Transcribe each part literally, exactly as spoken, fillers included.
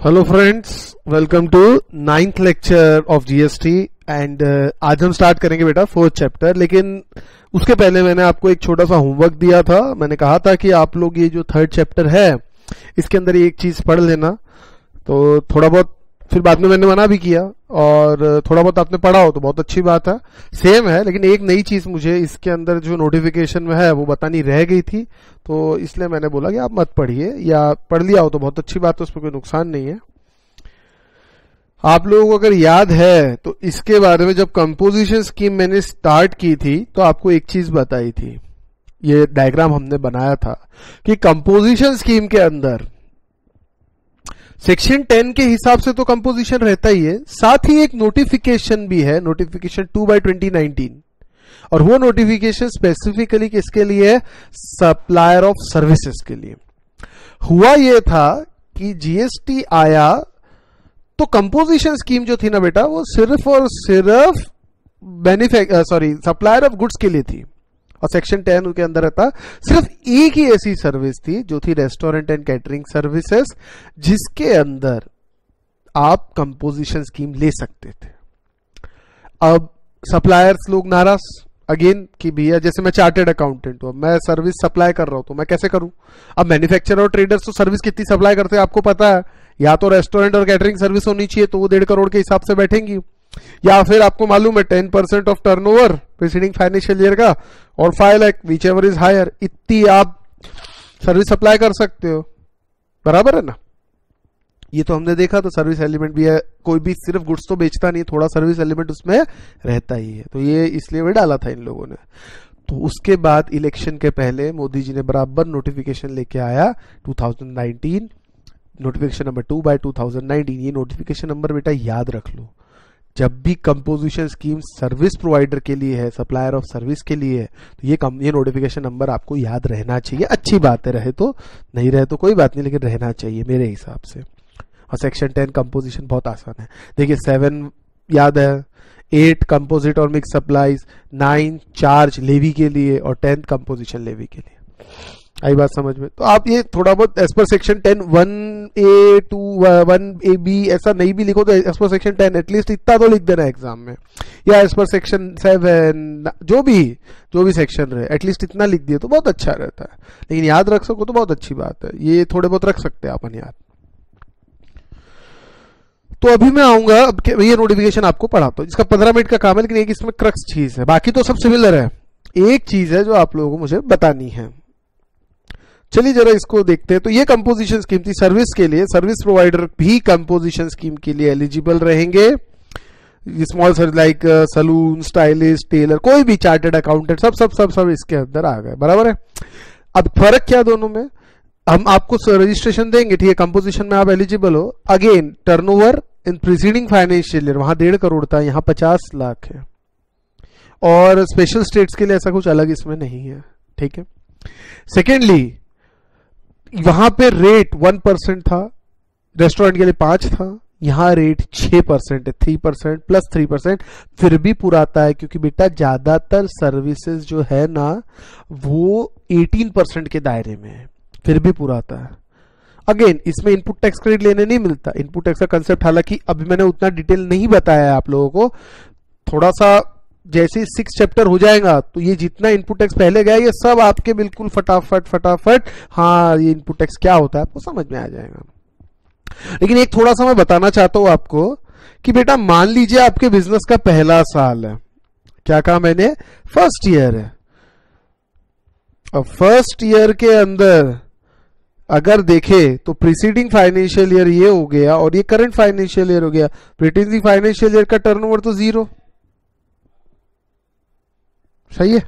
Hello friends, welcome to ninth lecture of GST and आज हम start करेंगे बेटा फोर्थ चैप्टर। लेकिन उसके पहले मैंने आपको एक छोटा सा होमवर्क दिया था। मैंने कहा था कि आप लोग ये जो थर्ड चैप्टर है इसके अंदर एक चीज पढ़ लेना। तो थोड़ा बहुत फिर बाद में मैंने मना भी किया और थोड़ा बहुत आपने पढ़ा हो तो बहुत अच्छी बात है, सेम है। लेकिन एक नई चीज मुझे इसके अंदर जो नोटिफिकेशन में है वो बतानी रह गई थी, तो इसलिए मैंने बोला कि आप मत पढ़िए, या पढ़ लिया हो तो बहुत अच्छी बात है, उसमें कोई नुकसान नहीं है। आप लोगों को अगर याद है तो इसके बारे में जब कंपोजिशन स्कीम मैंने स्टार्ट की थी तो आपको एक चीज बताई थी, ये डायग्राम हमने बनाया था कि कंपोजिशन स्कीम के अंदर सेक्शन टेन के हिसाब से तो कंपोजिशन रहता ही है, साथ ही एक नोटिफिकेशन भी है, notification two by twenty nineteen. और वो नोटिफिकेशन स्पेसिफिकली किसके लिए है? सप्लायर ऑफ सर्विसेज के लिए। हुआ ये था कि जीएसटी आया तो कंपोजिशन स्कीम जो थी ना बेटा, वो सिर्फ और सिर्फ benefit sorry supplier of goods के लिए थी। और सेक्शन टेन के अंदर था सिर्फ एक ही ऐसी सर्विस थी जो थी रेस्टोरेंट एंड कैटरिंग सर्विसेज, जिसके अंदर आप कंपोजिशन स्कीम ले सकते थे। अब सप्लायर्स लोग नाराज अगेन कि भैया, जैसे मैं चार्टेड अकाउंटेंट हूं, मैं सर्विस सप्लाई कर रहा हूं तो मैं कैसे करूं? अब मैन्युफैक्चरर और ट्रेडर्स तो सर्विस कितनी सप्लाई करते हैं आपको पता है। या तो रेस्टोरेंट और कैटरिंग सर्विस होनी चाहिए तो वो डेढ़ करोड़ के हिसाब से बैठेंगी, या फिर आपको मालूम है ten percent of turnover preceding financial year का और five lakh whichever is higher, इतनी आप सर्विस सप्लाई कर सकते हो, बराबर है ना। ये तो हमने देखा, तो सर्विस एलिमेंट भी है, कोई भी सिर्फ गुड्स तो बेचता नहीं, थोड़ा सर्विस एलिमेंट उसमें रहता ही है। तो ये इसलिए भी डाला था इन लोगों ने। तो उसके बाद इलेक्शन के पहले मोदी जी ने बराबर नोटिफिकेशन लेके आया two thousand nineteen, notification number two by two thousand nineteen. ये नोटिफिकेशन नंबर बेटा याद रख लो, जब भी कंपोजिशन स्कीम सर्विस प्रोवाइडर के लिए है, सप्लायर ऑफ सर्विस के लिए है, तो ये ये नोटिफिकेशन नंबर आपको याद रहना चाहिए। अच्छी बात है, रहे तो, नहीं रहे तो कोई बात नहीं, लेकिन रहना चाहिए मेरे हिसाब से। और सेक्शन टेन कंपोजिशन बहुत आसान है, देखिए सेवन याद है, एट कंपोजिट और mix supplies, nine charge levy के लिए और टेंथ कंपोजिशन लेवी के लिए। आई बात समझ में? तो आप ये थोड़ा बहुत as per section ten one A two one A B ऐसा नहीं भी लिखो तो as per section ten at least इतना तो लिख देना एग्जाम में, या एज पर सेक्शन सेवन, जो भी जो भी सेक्शन रहे एटलीस्ट इतना लिख दिए तो बहुत अच्छा रहता है। लेकिन याद रख सको तो बहुत अच्छी बात है, ये थोड़े बहुत रख सकते हैं अपन याद। तो अभी मैं आऊंगा, अब ये नोटिफिकेशन आपको पढ़ाता हूं, इसका पंद्रह मिनट का काम है, लेकिन एक इसमें क्रक्स चीज है, बाकी तो सब सिमिलर है। एक चीज है जो आप लोगों को मुझे बतानी है, चलिए जरा इसको देखते हैं। तो ये कंपोजिशन स्कीम थी सर्विस के लिए, सर्विस प्रोवाइडर भी कंपोजिशन स्कीम के लिए एलिजिबल रहेंगे। Small service like salon, stylist, tailor, कोई भी चार्टेड अकाउंटेंट, सब सब सब सब इसके अंदर आ गए, बराबर है। अब फर्क क्या दोनों में? हम आपको रजिस्ट्रेशन देंगे, ठीक है, कंपोजिशन में आप एलिजिबल हो। Again turnover in preceding financial year वहां डेढ़ करोड़ था, यहां पचास लाख है। और स्पेशल स्टेट्स के लिए ऐसा कुछ अलग इसमें नहीं है, ठीक है। सेकेंडली वहां पे रेट वन परसेंट था, रेस्टोरेंट के लिए पांच था, यहां रेट छह परसेंट है, three percent plus three percent फिर भी पूरा आता है, क्योंकि बेटा ज्यादातर सर्विसेज जो है ना वो एटीन परसेंट के दायरे में है, फिर भी पूरा आता है। अगेन इसमें इनपुट टैक्स क्रेडिट लेने नहीं मिलता, इनपुट टैक्स का कंसेप्ट हालांकि अभी मैंने उतना डिटेल नहीं बताया है आप लोगों को, थोड़ा सा जैसे सिक्स चैप्टर हो जाएगा तो ये जितना इनपुट टैक्स पहले गया ये सब आपके बिल्कुल फटाफट फटाफट हाँ ये इनपुट टैक्स क्या होता है आपको समझ में आ जाएगा। लेकिन एक थोड़ा सा मैं बताना चाहता हूं आपको कि बेटा मान लीजिए आपके बिजनेस का पहला साल है, क्या कहा मैंने? फर्स्ट ईयर है। अब फर्स्ट ईयर के अंदर अगर देखे तो प्रीसीडिंग फाइनेंशियल ईयर ये हो गया और ये करंट फाइनेंशियल ईयर हो गया, प्रीसीडिंग फाइनेंशियल ईयर का टर्नओवर तो जीरो, सही है।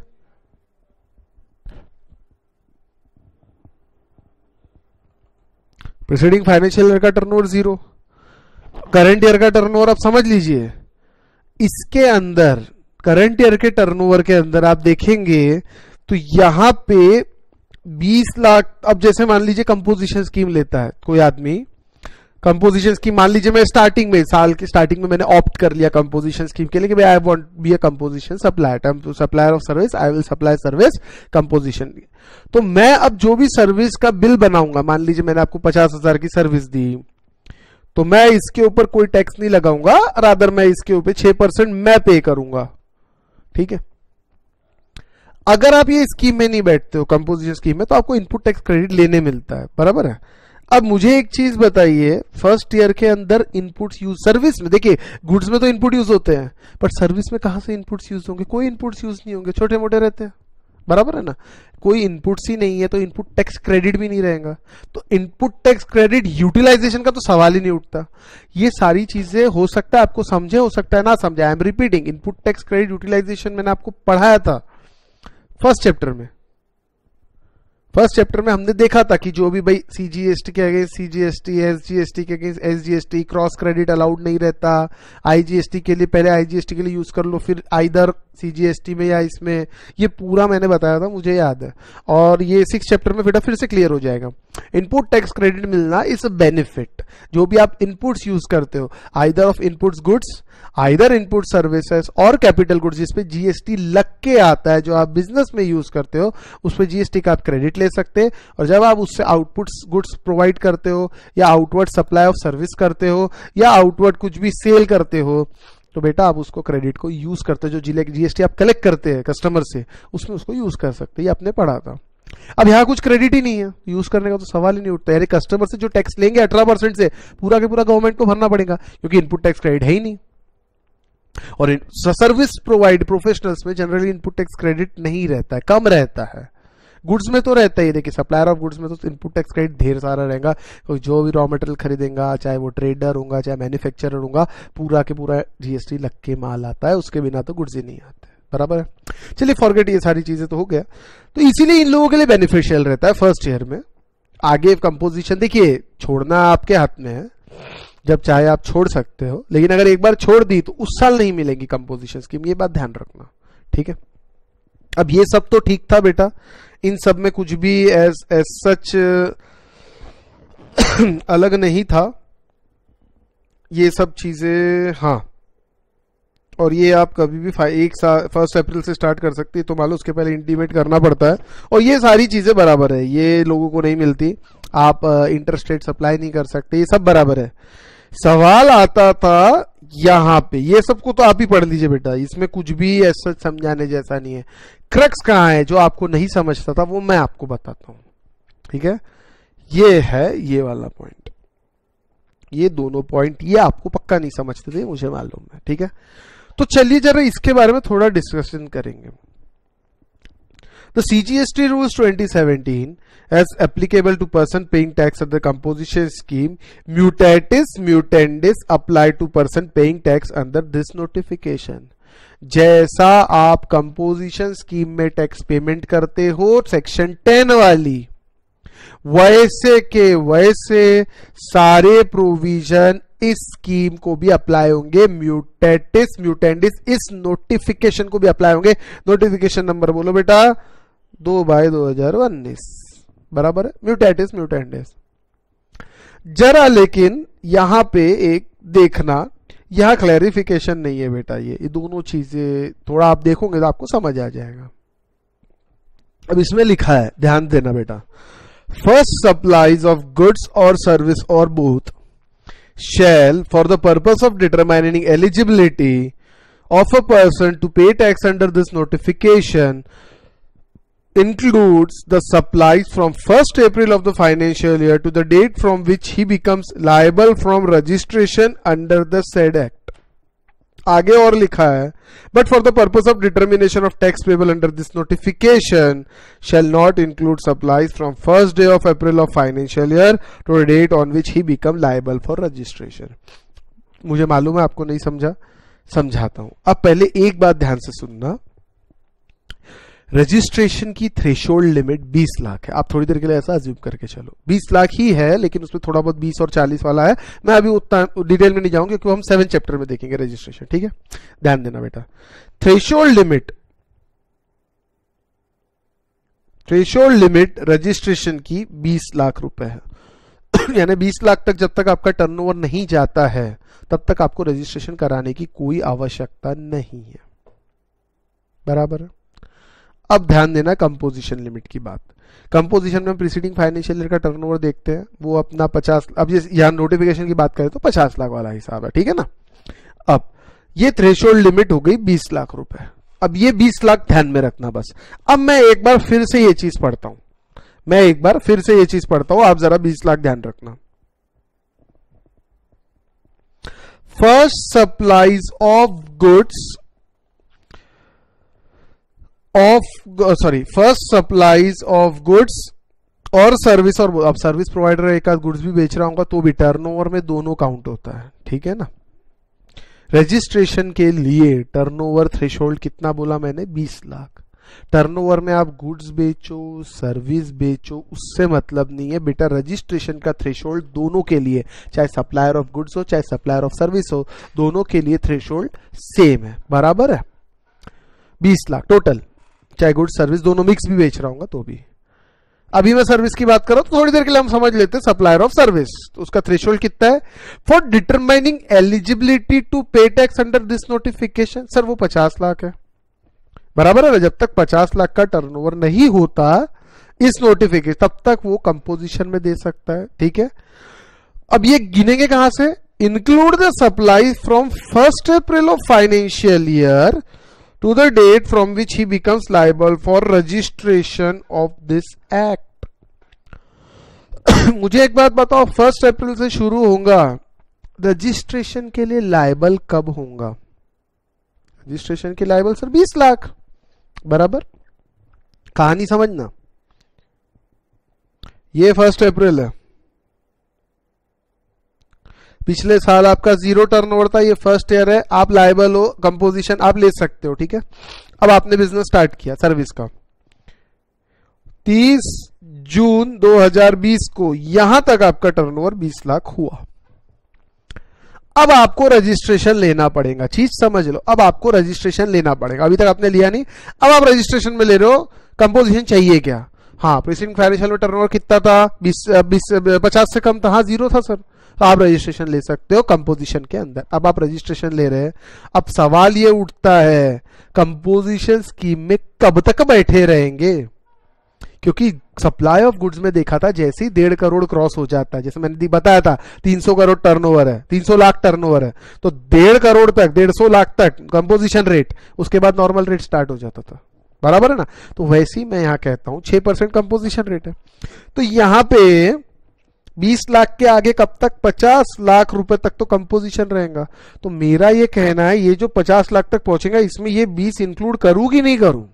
प्रीसीडिंग फाइनेंशियल ईयर का टर्नओवर जीरो, करंट ईयर का टर्नओवर आप समझ लीजिए। इसके अंदर करंट ईयर के टर्नओवर के अंदर आप देखेंगे तो यहां पे बीस लाख, अब जैसे मान लीजिए कंपोजिशन स्कीम लेता है कोई आदमी, कंपोजिशन स्कीम मान लीजिए मैं स्टार्टिंग में साल की स्टार्टिंग में मैंने ऑप्ट कर लिया कंपोजिशन स्कीम के लिए कि I want be a composition supplier, supplier of service, I will supply service composition. तो मैं अब जो भी सर्विस का बिल बनाऊंगा, मान लीजिए मैंने आपको पचास हजार की सर्विस दी, तो मैं इसके ऊपर कोई टैक्स नहीं लगाऊंगा, रादर मैं इसके ऊपर छह परसेंट मैं पे करूंगा। ठीक है, अगर आप ये स्कीम में नहीं बैठते हो, कंपोजिशन स्कीम में, तो आपको इनपुट टैक्स क्रेडिट लेने मिलता है, बराबर है। अब मुझे एक चीज बताइए, फर्स्ट ईयर के अंदर इनपुट्स यूज, सर्विस में देखिए गुड्स में तो इनपुट यूज होते हैं, पर सर्विस में कहां से इनपुट्स यूज होंगे? कोई इनपुट्स यूज नहीं होंगे, छोटे मोटे रहते हैं, बराबर है ना। कोई इनपुट्स ही नहीं है तो इनपुट टैक्स क्रेडिट भी नहीं रहेगा, तो इनपुट टैक्स क्रेडिट यूटिलाइजेशन का तो सवाल ही नहीं उठता। ये सारी चीजें हो सकता है आपको समझे, हो सकता है ना समझे। I am repeating, input tax credit utilization मैंने आपको पढ़ाया था फर्स्ट चैप्टर में। फर्स्ट चैप्टर में हमने देखा था कि जो भी भाई सीजीएसटी के अगेंस्ट सीजीएसटी, एसजीएसटी के against SGST, cross credit allowed नहीं रहता। आईजीएसटी के लिए पहले आईजीएसटी के लिए यूज कर लो, फिर आइदर सीजीएसटी में या इसमें, ये पूरा मैंने बताया था, मुझे याद है। और ये सिक्स चैप्टर में बेटा फिर से क्लियर हो जाएगा। इनपुट टैक्स क्रेडिट मिलना इज अ बेनिफिट, जो भी आप इनपुट्स यूज करते हो, either of inputs goods, either input services और कैपिटल गुड्स, जिसपे जीएसटी लग के आता है, जो आप बिजनेस में यूज करते हो उस पे जीएसटी का आप क्रेडिट ले सकते हैं। और जब आप उससे आउटपुट्स गुड्स प्रोवाइड करते हो या आउटवर्ड सप्लाई ऑफ सर्विस करते हो या आउटवर्ड कुछ भी सेल करते हो, तो बेटा आप उसको क्रेडिट को यूज करते हो। जो जीएसटी आप कलेक्ट करते हैं कस्टमर से, उसमें उसको यूज कर सकते हैं। ये आपने पढ़ा था। अब यहाँ कुछ क्रेडिट ही नहीं है, यूज करने का तो सवाल ही नहीं उठता। यानी कस्टमर से जो टैक्स लेंगे अठारह परसेंट से, पूरा के पूरा गवर्नमेंट को भरना पड़ेगा, क्योंकि इनपुट टैक्स क्रेडिट है ही नहीं। और सर्विस प्रोवाइड प्रोफेशनल्स में जनरली इनपुट टैक्स क्रेडिट नहीं रहता है, कम रहता है। गुड्स में तो रहता ही, देखिए सप्लायर ऑफ गुड्स में तो इनपुट टैक्स क्रेडिट ढेर सारा रहेगा। तो जो भी रॉ मटेरियल खरीदेगा, चाहे वो ट्रेडर होगा चाहे मैन्युफैक्चरर होगा, पूरा के पूरा जीएसटी लग के माल आता है, उसके बिना तो गुड्स ही नहीं आते, बराबर है। चलिए फॉरगेट, ये सारी चीजें तो हो गया। तो इसीलिए इन लोगों के लिए बेनिफिशियल रहता है फर्स्ट ईयर में। आगे कंपोजिशन देखिए, छोड़ना आपके हाथ में है, जब चाहे आप छोड़ सकते हो, लेकिन अगर एक बार छोड़ दी तो उस साल नहीं मिलेगी कंपोजिशन स्कीम, ये बात ध्यान रखना, ठीक है। अब ये सब तो ठीक था बेटा, इन सब में कुछ भी एज एज सच अलग नहीं था, ये सब चीजें, हाँ। और ये आप कभी भी एक साल फर्स्ट अप्रैल से स्टार्ट कर सकती है, तो मान लो उसके पहले इंटीमेट करना पड़ता है। और ये सारी चीजें बराबर है, ये लोगों को नहीं मिलती। आप इंटरस्टेट सप्लाई नहीं कर सकते, ये सब बराबर है। सवाल आता था यहां पे, ये सबको तो आप ही पढ़ लीजिए बेटा, इसमें कुछ भी ऐसा समझाने जैसा नहीं है। क्रक्स कहाँ है जो आपको नहीं समझता था, वो मैं आपको बताता हूं, ठीक है। ये है ये वाला पॉइंट, ये दोनों पॉइंट ये आपको पक्का नहीं समझते थे, मुझे मालूम है, ठीक है। तो चलिए जरा इसके बारे में थोड़ा डिस्कशन करेंगे। The C G S T rules twenty seventeen as applicable to person paying tax under composition scheme mutatis mutandis apply to person paying tax under this notification। जैसा आप कंपोजिशन स्कीम में टैक्स पेमेंट करते हो section ten वाली, वैसे के वैसे सारे प्रोविजन इस स्कीम को भी अप्लाई होंगे। म्यूटेटिस म्यूटेंडिस इस नोटिफिकेशन को भी अप्लाई होंगे। नोटिफिकेशन नंबर बोलो बेटा, दो बाय दो हजार उन्नीस, बराबर है। म्यूटेटिस म्यूटेंडिस जरा, लेकिन यहां पे एक देखना, यहां क्लैरिफिकेशन नहीं है बेटा। ये ये दोनों चीजें थोड़ा आप देखोगे तो आपको समझ आ जाएगा। अब इसमें लिखा है, ध्यान देना बेटा, फर्स्ट सप्लाईज ऑफ गुड्स और सर्विस और both shall for the purpose of determining eligibility of a person to pay tax under this notification includes the supplies from first April of the financial year to the date from which he becomes liable from registration under the said act। आगे और लिखा है, but for the purpose of determination of tax payable under this notification shall not include supplies from first day of April of financial year to the date on which he become liable for registration। मुझे मालूम है आपको नहीं समझा, समझाता हूं। अब पहले एक बात ध्यान से सुनना, रजिस्ट्रेशन की थ्रेशोल्ड लिमिट बीस लाख है। आप थोड़ी देर के लिए ऐसा अज्यूम करके चलो बीस लाख ही है, लेकिन उसमें थोड़ा बहुत बीस और चालीस वाला है। मैं अभी उतना डिटेल में नहीं जाऊंगा क्योंकि हम सेवन चैप्टर में देखेंगे रजिस्ट्रेशन, ठीक है। ध्यान देना बेटा, threshold limit threshold limit registration की बीस लाख रुपए है। यानी बीस लाख तक जब तक आपका टर्नओवर नहीं जाता है तब तक आपको रजिस्ट्रेशन कराने की कोई आवश्यकता नहीं है, बराबर है। अब ध्यान देना कंपोजिशन लिमिट की बात। कंपोजिशन में प्रीसीडिंग फाइनेंशियल ईयर का टर्नओवर देखते हैं, वो अपना पचास, अब ये यहाँ नोटिफिकेशन की बात करें तो पचास लाख वाला हिसाब है, ठीक है ना। अब ये थ्रेशोल्ड लिमिट हो गई बीस लाख रुपए। अब ये बीस लाख ध्यान में रखना बस। अब मैं एक बार फिर से ये चीज पढ़ता हूं, मैं एक बार फिर से ये चीज पढ़ता हूं, आप जरा बीस लाख ध्यान रखना। First supplies of goods of sorry first supplies of goods और सर्विस, और अब सर्विस प्रोवाइडर एक आध गुड्स भी बेच रहा होगा तो भी टर्नओवर में दोनों काउंट होता है, ठीक है ना। रजिस्ट्रेशन के लिए टर्नओवर थ्रेशोल्ड कितना बोला मैंने, बीस लाख। टर्नओवर में आप गुड्स बेचो सर्विस बेचो उससे मतलब नहीं है बेटा, रजिस्ट्रेशन का थ्रेशोल्ड दोनों के लिए, चाहे सप्लायर ऑफ गुड्स हो चाहे सप्लायर ऑफ सर्विस हो, दोनों के लिए थ्रेशोल्ड सेम है, बराबर है, बीस लाख टोटल, चाहे गुड्स सर्विस दोनों मिक्स भी बेच रहा हूं तो भी। अभी मैं सर्विस की बात कर रहा हूं तो थोड़ी देर के लिए हम समझ लेते हैं सप्लायर ऑफ सर्विस, तो उसका थ्रेशोल्ड कितना है for determining eligibility to pay tax under this notification. Sir वो पचास लाख है, बराबर है ना। जब तक पचास लाख का टर्नओवर नहीं होता इस नोटिफिकेशन तब तक वो कंपोजिशन में दे सकता है, ठीक है। अब ये गिनेंगे कहां से, include the supply from first April of financial year to the date from which he becomes liable for registration of this act। मुझे एक बात बताओ, फर्स्ट अप्रैल से शुरू होगा, रजिस्ट्रेशन के लिए लायबल कब होगा, रजिस्ट्रेशन के लायबल सर बीस लाख, बराबर। कहानी समझना, ये फर्स्ट अप्रैल है, पिछले साल आपका जीरो टर्नओवर था, ये फर्स्ट ईयर है, आप लायबल हो, कंपोजिशन आप ले सकते हो, ठीक है। अब आपने बिजनेस स्टार्ट किया सर्विस का तीस जून दो हज़ार बीस को, यहां तक आपका टर्नओवर बीस लाख हुआ। अब आपको रजिस्ट्रेशन लेना पड़ेगा, चीज समझ लो, अब आपको रजिस्ट्रेशन लेना पड़ेगा, अभी तक आपने लिया नहीं, अब आप रजिस्ट्रेशन में ले रहे हो। कंपोजिशन चाहिए क्या, हाँ प्रीसीडिंग फाइनेंशियल में टर्नओवर कितना था, बीस बीस पचास से कम था, हाँ जीरो था सर, तो आप रजिस्ट्रेशन ले सकते हो कंपोजिशन के अंदर। अब आप रजिस्ट्रेशन ले रहे हैं, अब सवाल ये उठता है कंपोजिशन स्कीम में कब तक बैठे रहेंगे, क्योंकि सप्लाई ऑफ गुड्स में देखा था जैसे ही डेढ़ करोड़ क्रॉस हो जाता है, जैसे मैंने बताया था तीन सौ करोड़ टर्नओवर है, तीन सौ लाख टर्नओवर है, तो डेढ़ करोड़ तक डेढ़ सौ लाख तक कंपोजिशन रेट, उसके बाद नॉर्मल रेट स्टार्ट हो जाता था, बराबर है ना। तो वैसे ही मैं यहां कहता हूं छह परसेंट कंपोजिशन रेट है, तो यहां पे बीस लाख के आगे कब तक, पचास लाख रुपए तक तो कंपोजिशन रहेगा। तो मेरा ये कहना है ये जो पचास लाख तक पहुंचेगा इसमें ये बीस इंक्लूड करूं कि नहीं करूं,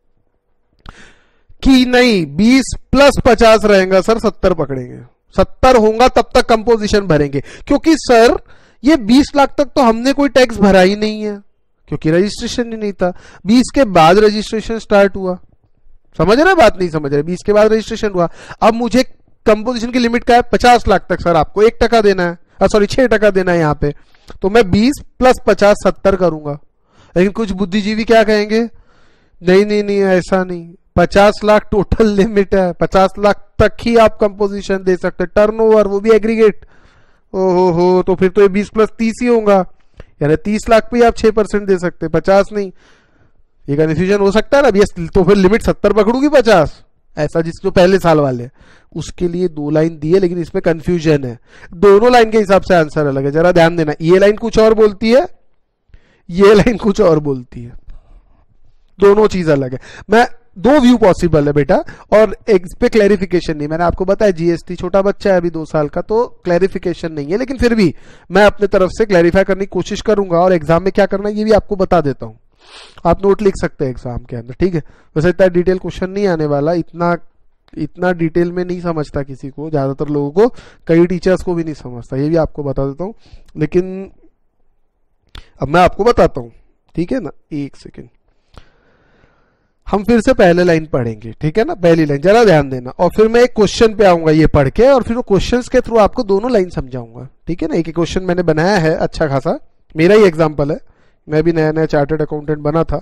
कि नहीं बीस प्लस पचास रहेगा सर, सत्तर पकड़ेंगे, सत्तर होगा तब तक कंपोजिशन भरेंगे, क्योंकि सर ये बीस लाख तक तो हमने कोई टैक्स भरा ही नहीं है क्योंकि रजिस्ट्रेशन ही नहीं था, बीस के बाद रजिस्ट्रेशन स्टार्ट हुआ, समझ रहे बात, नहीं समझ रहे, बीस के बाद रजिस्ट्रेशन हुआ। अब मुझे कंपोजिशन की लिमिट क्या है, पचास लाख तक सर आपको एक टका देना है, सॉरी छह टका देना है यहाँ पे, तो मैं बीस प्लस पचास सत्तर करूंगा। लेकिन कुछ बुद्धिजीवी क्या कहेंगे, नहीं नहीं नहीं ऐसा नहीं, पचास लाख टोटल लिमिट है, पचास लाख तक ही आप कंपोजिशन दे सकते हैं, टर्नओवर वो भी एग्रीगेट, ओहो हो, तो फिर तो ये बीस प्लस तीस ही होगा, यानी तीस लाख पे आप छह परसेंट दे सकते, पचास नहीं। ये कंफ्यूजन हो सकता है ना, अब तो फिर लिमिट सत्तर पकड़ूगी पचास, ऐसा जिसको पहले साल वाले, उसके लिए दो लाइन दी है, लेकिन इसमें कंफ्यूजन है, दोनों लाइन के हिसाब से आंसर अलग है, जरा ध्यान देना, ये लाइन कुछ और बोलती है, ये लाइन कुछ और बोलती है, दोनों चीज अलग है। मैं दो व्यू पॉसिबल है बेटा, और इस पे क्लैरिफिकेशन नहीं, मैंने आपको बताया जीएसटी छोटा बच्चा है अभी दो साल का, तो क्लैरिफिकेशन नहीं है, लेकिन फिर भी मैं अपने तरफ से क्लैरिफाई करने की कोशिश करूंगा, और एग्जाम में क्या करना है ये भी आपको बता देता हूं, आप नोट लिख सकते हैं एग्जाम के अंदर, ठीक है। वैसे इतना डिटेल क्वेश्चन नहीं आने वाला, इतना इतना डिटेल में नहीं समझता किसी को, ज्यादातर लोगों को, कई टीचर्स को भी नहीं समझता, ये भी आपको बता देता हूं, लेकिन अब मैं आपको बताता हूं, ठीक है ना। एक सेकेंड, हम फिर से पहले लाइन पढ़ेंगे, ठीक है ना, पहली लाइन जरा ध्यान देना, और फिर मैं एक क्वेश्चन पे आऊंगा ये पढ़ के, और फिर वो क्वेश्चंस के थ्रू आपको दोनों लाइन समझाऊंगा, ठीक है ना। एक एक क्वेश्चन मैंने बनाया है अच्छा खासा, मेरा ही एग्जाम्पल है, मैं भी नया नया चार्टर्ड अकाउंटेंट बना था।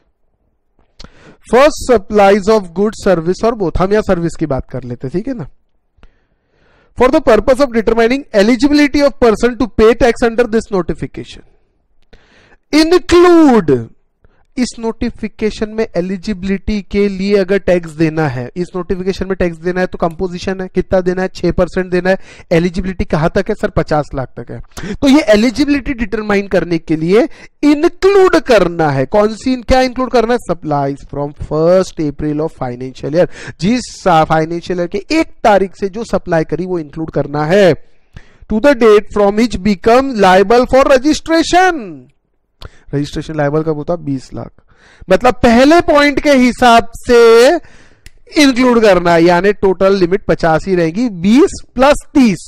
First supplies of good service और बोथ, हम यहां सर्विस की बात कर लेते, ठीक है ना। For the purpose of determining eligibility of person to pay tax under this notification include इस नोटिफिकेशन में एलिजिबिलिटी के लिए अगर टैक्स देना है, इस नोटिफिकेशन में टैक्स देना है तो कंपोजिशन है कितना देना है, छह परसेंट देना है। एलिजिबिलिटी कहां तक है सर, पचास लाख तक है। तो ये एलिजिबिलिटी डिटरमाइन करने के लिए इंक्लूड करना है, कौन सी, क्या इंक्लूड करना है, supplies from first April of financial year, जिस फाइनेंशियल ईयर के एक तारीख से जो सप्लाई करी वो इंक्लूड करना है, to the date from which become liable for registration. Registration liable कब होता, बीस लाख, मतलब पहले पॉइंट के हिसाब से इंक्लूड करना है, यानी टोटल लिमिट पचास ही रहेगी, बीस प्लस तीस।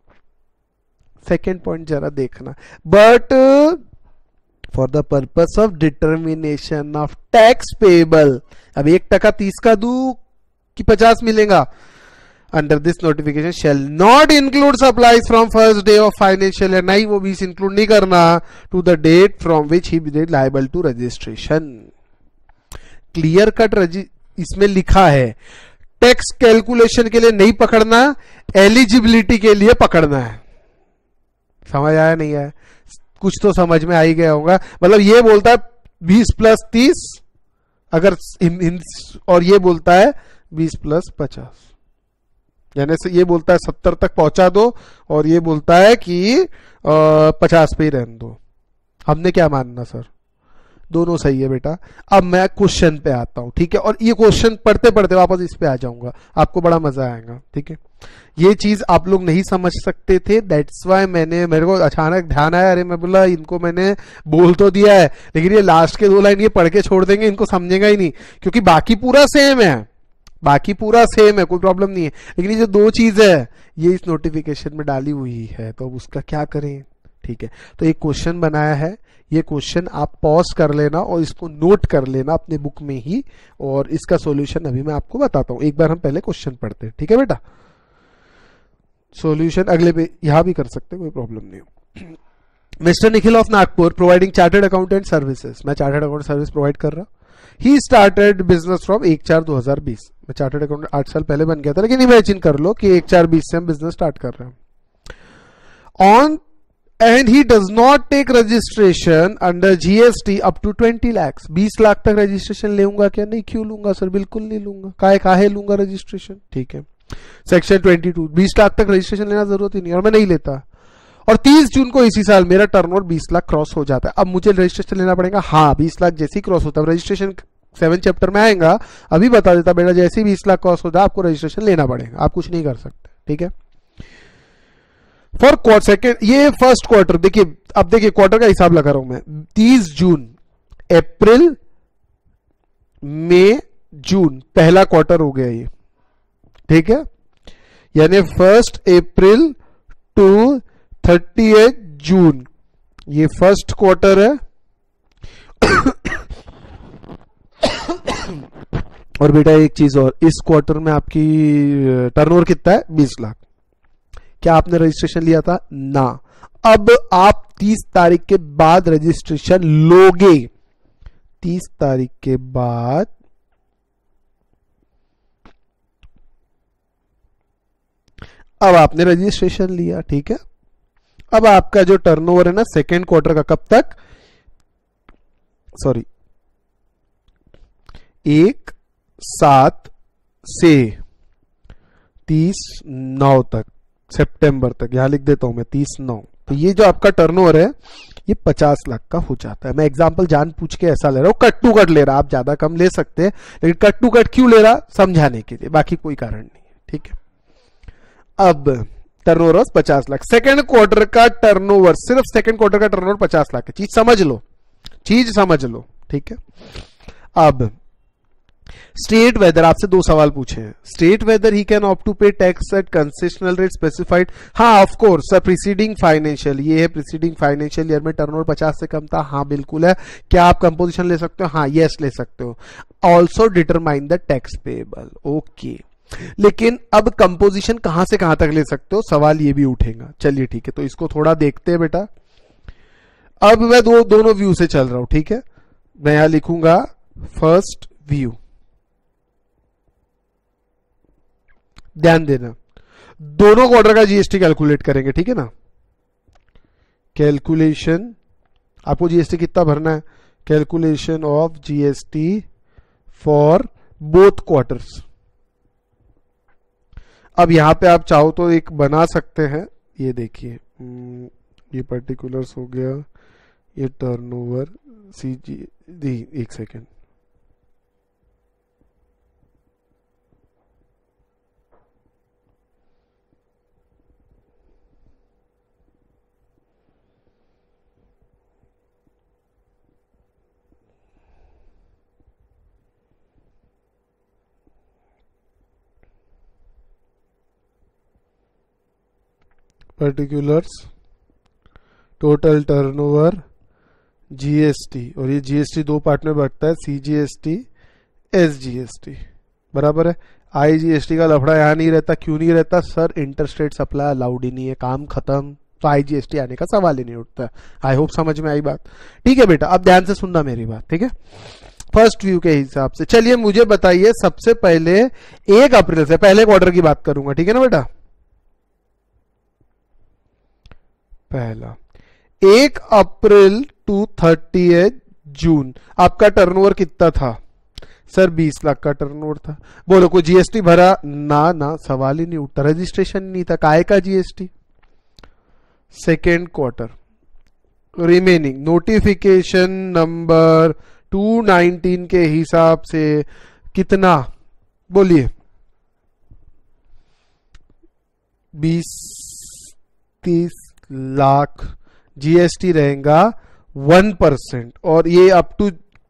सेकेंड पॉइंट जरा देखना, but for the purpose of determination of tax payable, अब एक टका तीस का दू कि पचास मिलेगा, under this notification shall not include supplies from first day of financial year, नहीं वो बीस इंक्लूड नहीं करना, to the date from which he been liable to registration. Clear cut इसमें लिखा है, टैक्स कैलकुलेशन के लिए नहीं पकड़ना, एलिजिबिलिटी के लिए पकड़ना है। समझ आया नहीं आया, कुछ तो समझ में आ ही गया होगा। मतलब ये बोलता है बीस प्लस तीस अगर, और ये बोलता है बीस प्लस पचास, यानी से ये बोलता है सत्तर तक पहुंचा दो और ये बोलता है कि पचास पे ही रहने दो। हमने क्या मानना सर, दोनों सही है बेटा। अब मैं क्वेश्चन पे आता हूं, ठीक है, और ये क्वेश्चन पढ़ते पढ़ते वापस इस पे आ जाऊंगा, आपको बड़ा मजा आएगा, ठीक है। ये चीज आप लोग नहीं समझ सकते थे, दैट्स वाई मैंने, मेरे को अचानक ध्यान आया, अरे मैं बोला इनको मैंने बोल तो दिया है, लेकिन ये लास्ट के दो लाइन ये पढ़ के छोड़ देंगे, इनको समझेगा ही नहीं, क्योंकि बाकी पूरा सेम है, बाकी पूरा सेम है, कोई प्रॉब्लम नहीं है, लेकिन ये जो दो चीज है ये इस नोटिफिकेशन में डाली हुई है, तो अब उसका क्या करें, ठीक है। तो एक क्वेश्चन बनाया है, ये क्वेश्चन आप पॉज कर लेना और इसको नोट कर लेना अपने बुक में ही, और इसका सॉल्यूशन अभी मैं आपको बताता हूं। एक बार हम पहले क्वेश्चन पढ़ते हैं, ठीक है बेटा। सॉल्यूशन अगले पे यहां भी कर सकते हैं, कोई प्रॉब्लम नहीं। Mister Nikhil of Nagpur providing chartered accountant services, मैं चार्टर्ड अकाउंट सर्विस प्रोवाइड कर रहा। ही स्टार्टेड बिजनेस फ्रॉम एक चार दो हजार बीस, मैं चार्टर्ड अकाउंटेंट आठ साल पहले बन गया था, लेकिन इमेजिन कर लो कि एक चार बीस से हम बिजनेस स्टार्ट कर रहे हैं। On and he does not take registration under GST up to twenty lakh, बीस लाख तक रजिस्ट्रेशन लूंगा क्या, नहीं, क्यों लूंगा सर, बिल्कुल नहीं लूंगा, काहे काहे लूंगा रजिस्ट्रेशन, ठीक है। सेक्शन ट्वेंटी टू, बीस लाख तक रजिस्ट्रेशन लेना जरूरत ही नहीं, और मैं नहीं लेता, और तीस जून को इसी साल मेरा टर्नओवर बीस लाख क्रॉस हो जाता है। अब मुझे रजिस्ट्रेशन लेना पड़ेगा, हाँ, बीस लाख जैसे ही क्रॉस होता है, रजिस्ट्रेशन सेवन चैप्टर में आएगा, अभी बता देता बेटा, जैसे ही बीस लाख क्रॉस होता है आपको रजिस्ट्रेशन लेना पड़ेगा, आप कुछ नहीं कर सकते, ठीक है। फॉर क्वार्टर सेकेंड, ये फर्स्ट क्वार्टर, देखिए अब देखिए क्वार्टर का हिसाब लगा रहा हूं मैं, तीस जून, अप्रैल, मई, जून, पहला क्वार्टर हो गया ये, ठीक है, यानी first April to thirty June, ये फर्स्ट क्वार्टर है। और बेटा एक चीज और, इस क्वार्टर में आपकी टर्नओवर कितना है, बीस लाख। क्या आपने रजिस्ट्रेशन लिया था ना, अब आप तीस तारीख के बाद रजिस्ट्रेशन लोगे, तीस तारीख के बाद अब आपने रजिस्ट्रेशन लिया, ठीक है। अब आपका जो टर्नओवर है ना सेकेंड क्वार्टर का, कब तक, सॉरी, एक सात से तीस नौ तक, सितंबर तक, यहां लिख देता हूं मैं तीस नौ, तो ये जो आपका टर्नओवर है ये पचास लाख का हो जाता है। मैं एग्जांपल जान पूछ के ऐसा ले रहा हूं, कट टू कट ले रहा, आप ज्यादा कम ले सकते हैं, लेकिन कट टू कट क्यों ले रहा, समझाने के लिए, बाकी कोई कारण नहीं है, ठीक है। अब टर्नओवर पचास लाख, सेकेंड क्वार्टर का टर्नओवर, सिर्फ सेकेंड क्वार्टर का टर्नओवर पचास लाख है, चीज समझ लो, चीज समझ लो, ठीक है। अब स्टेट वेदर, आपसे दो सवाल पूछे हैं, state whether he can opt to pay tax at concessional rate specified, हाँ of course sir, preceding financial, ये है प्रीसीडिंग फाइनेंशियल ईयर में टर्नओवर पचास से कम था, हाँ बिल्कुल है। क्या आप कंपोजिशन ले सकते हो, हाँ यस ले सकते हो। Also determine the tax payable, okay, लेकिन अब कंपोजिशन कहां से कहां तक ले सकते हो, सवाल ये भी उठेगा, चलिए ठीक है, तो इसको थोड़ा देखते हैं बेटा। अब मैं दो दोनों व्यू से चल रहा हूं, ठीक है, मैं यहां लिखूंगा फर्स्ट व्यू, ध्यान देना, दोनों क्वार्टर का जीएसटी कैलकुलेट करेंगे, ठीक है ना। कैलकुलेशन, आपको जीएसटी कितना भरना है, calculation of GST for both quarters. अब यहां पे आप चाहो तो एक बना सकते हैं, ये देखिए, ये पर्टिकुलर्स हो गया, ये टर्नओवर सी जी दी, एक second, particulars, total turnover, GST, और ये जीएसटी दो पार्ट में बढ़ता है, सीजीएसटी, एसजीएसटी, बराबर है। आईजीएसटी का लफड़ा यहां नहीं रहता, क्यों नहीं रहता सर? इंटरस्टेट सप्लाई अलाउड ही नहीं है, काम खत्म, तो आईजीएसटी आने का सवाल ही नहीं उठता। आई होप समझ में आई बात। ठीक है बेटा, अब ध्यान से सुनना मेरी बात, ठीक है। फर्स्ट व्यू के हिसाब से चलिए मुझे बताइए, सबसे पहले एक अप्रैल से, पहले क्वार्टर की बात करूंगा, ठीक है ना बेटा। पहला एक अप्रैल टू थर्टी जून आपका टर्नओवर कितना था सर? बीस लाख का टर्नओवर था। बोलो कोई जीएसटी भरा? ना ना, सवाल ही नहीं उठता, रजिस्ट्रेशन नहीं था, काय का GST. Second quarter remaining notification number two nineteen के हिसाब से कितना, बोलिए? बीस तीस लाख जीएसटी रहेगा वन परसेंट, और ये अप टू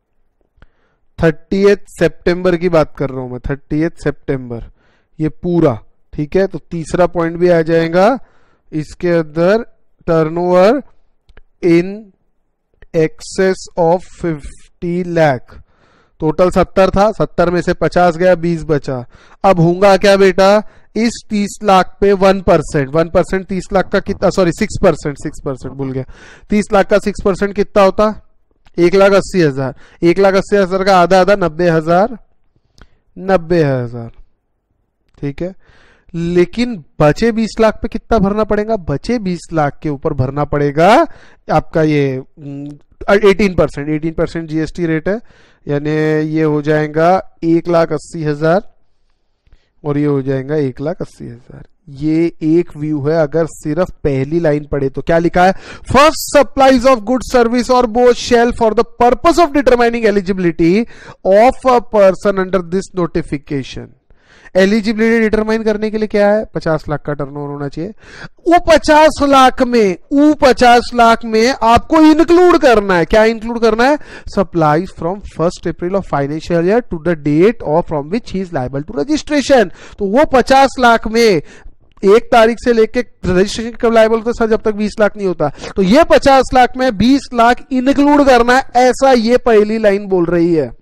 थर्टीएथ सितंबर की बात कर रहा हूं मैं, थर्टीएथ सितंबर ये पूरा, ठीक है। तो तीसरा पॉइंट भी आ जाएगा इसके अंदर, turnover in excess of fifty lakh, total सत्तर था, सत्तर में से पचास गया, बीस बचा। अब होगा क्या बेटा, इस तीस लाख पे वन परसेंट, वन परसेंट तीस लाख का कितना, sorry six percent, six percent भूल गया, तीस लाख का सिक्स परसेंट कितना होता? एक लाख अस्सी हजार, एक लाख अस्सी हजार का आधा आधा नब्बे हजार, नब्बे हजार, ठीक है। लेकिन बचे बीस लाख पे कितना भरना पड़ेगा? बचे बीस लाख के ऊपर भरना पड़ेगा आपका ये eighteen percent, eighteen percent GST rate है, यानी ये हो जाएगा एक लाख अस्सी हजार और ये हो जाएगा एक लाख अस्सी हजार। ये एक व्यू है। अगर सिर्फ पहली लाइन पढ़े तो क्या लिखा है? First supplies of good service और both shall for the purpose of determining eligibility of a person under this notification. Eligibility determine करने के लिए क्या है? पचास लाख का टर्नओवर होना चाहिए। वो पचास लाख में वो पचास लाख में आपको इंक्लूड करना है, क्या इंक्लूड करना है? Supplies from first April of financial year to the date of from which he is liable to registration. तो वो पचास लाख में एक तारीख से लेके रजिस्ट्रेशन कब लायबल होता है सर? जब तक बीस लाख नहीं होता। तो ये पचास लाख में बीस लाख इंक्लूड करना है, ऐसा ये पहली लाइन बोल रही है,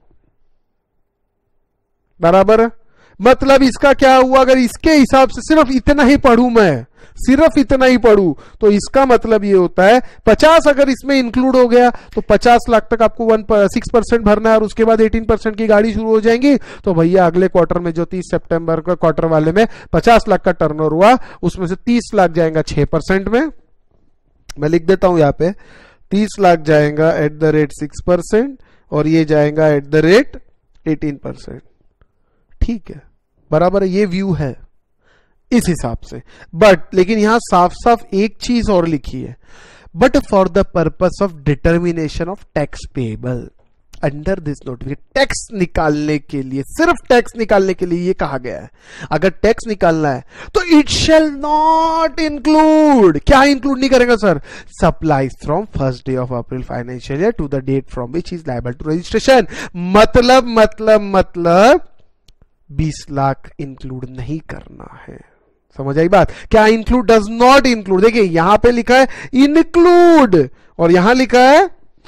बराबर है। मतलब इसका क्या हुआ? अगर इसके हिसाब से सिर्फ इतना ही पढ़ूं मैं, सिर्फ इतना ही पढ़ूं, तो इसका मतलब ये होता है पचास अगर इसमें इंक्लूड हो गया तो पचास लाख तक आपको वन सिक्स परसेंट भरना है और उसके बाद अठारह परसेंट की गाड़ी शुरू हो जाएंगी। तो भैया अगले क्वार्टर में जो तीस सितंबर का क्वार्टर वाले में पचास लाख का टर्नओवर हुआ, उसमें से तीस लाख जाएगा छह परसेंट में, मैं लिख देता हूं यहां पे, तीस लाख जाएगा at the rate six percent और ये जाएगा at the rate eighteen percent. ठीक है, बराबर है, ये व्यू है इस हिसाब से। बट लेकिन यहां साफ साफ एक चीज और लिखी है, but for the purpose of determination of tax payable under this notification, tax निकालने के लिए, सिर्फ टैक्स निकालने के लिए ये कहा गया है। अगर टैक्स निकालना है तो इट शैल नॉट इंक्लूड, क्या इंक्लूड नहीं करेगा sir? Supplies from first day of April financial year to the date from which is liable to registration. मतलब मतलब मतलब बीस लाख इंक्लूड नहीं करना है। समझ आई बात? क्या इंक्लूड? Does not include. देखिए यहां पे लिखा है इंक्लूड और यहां लिखा है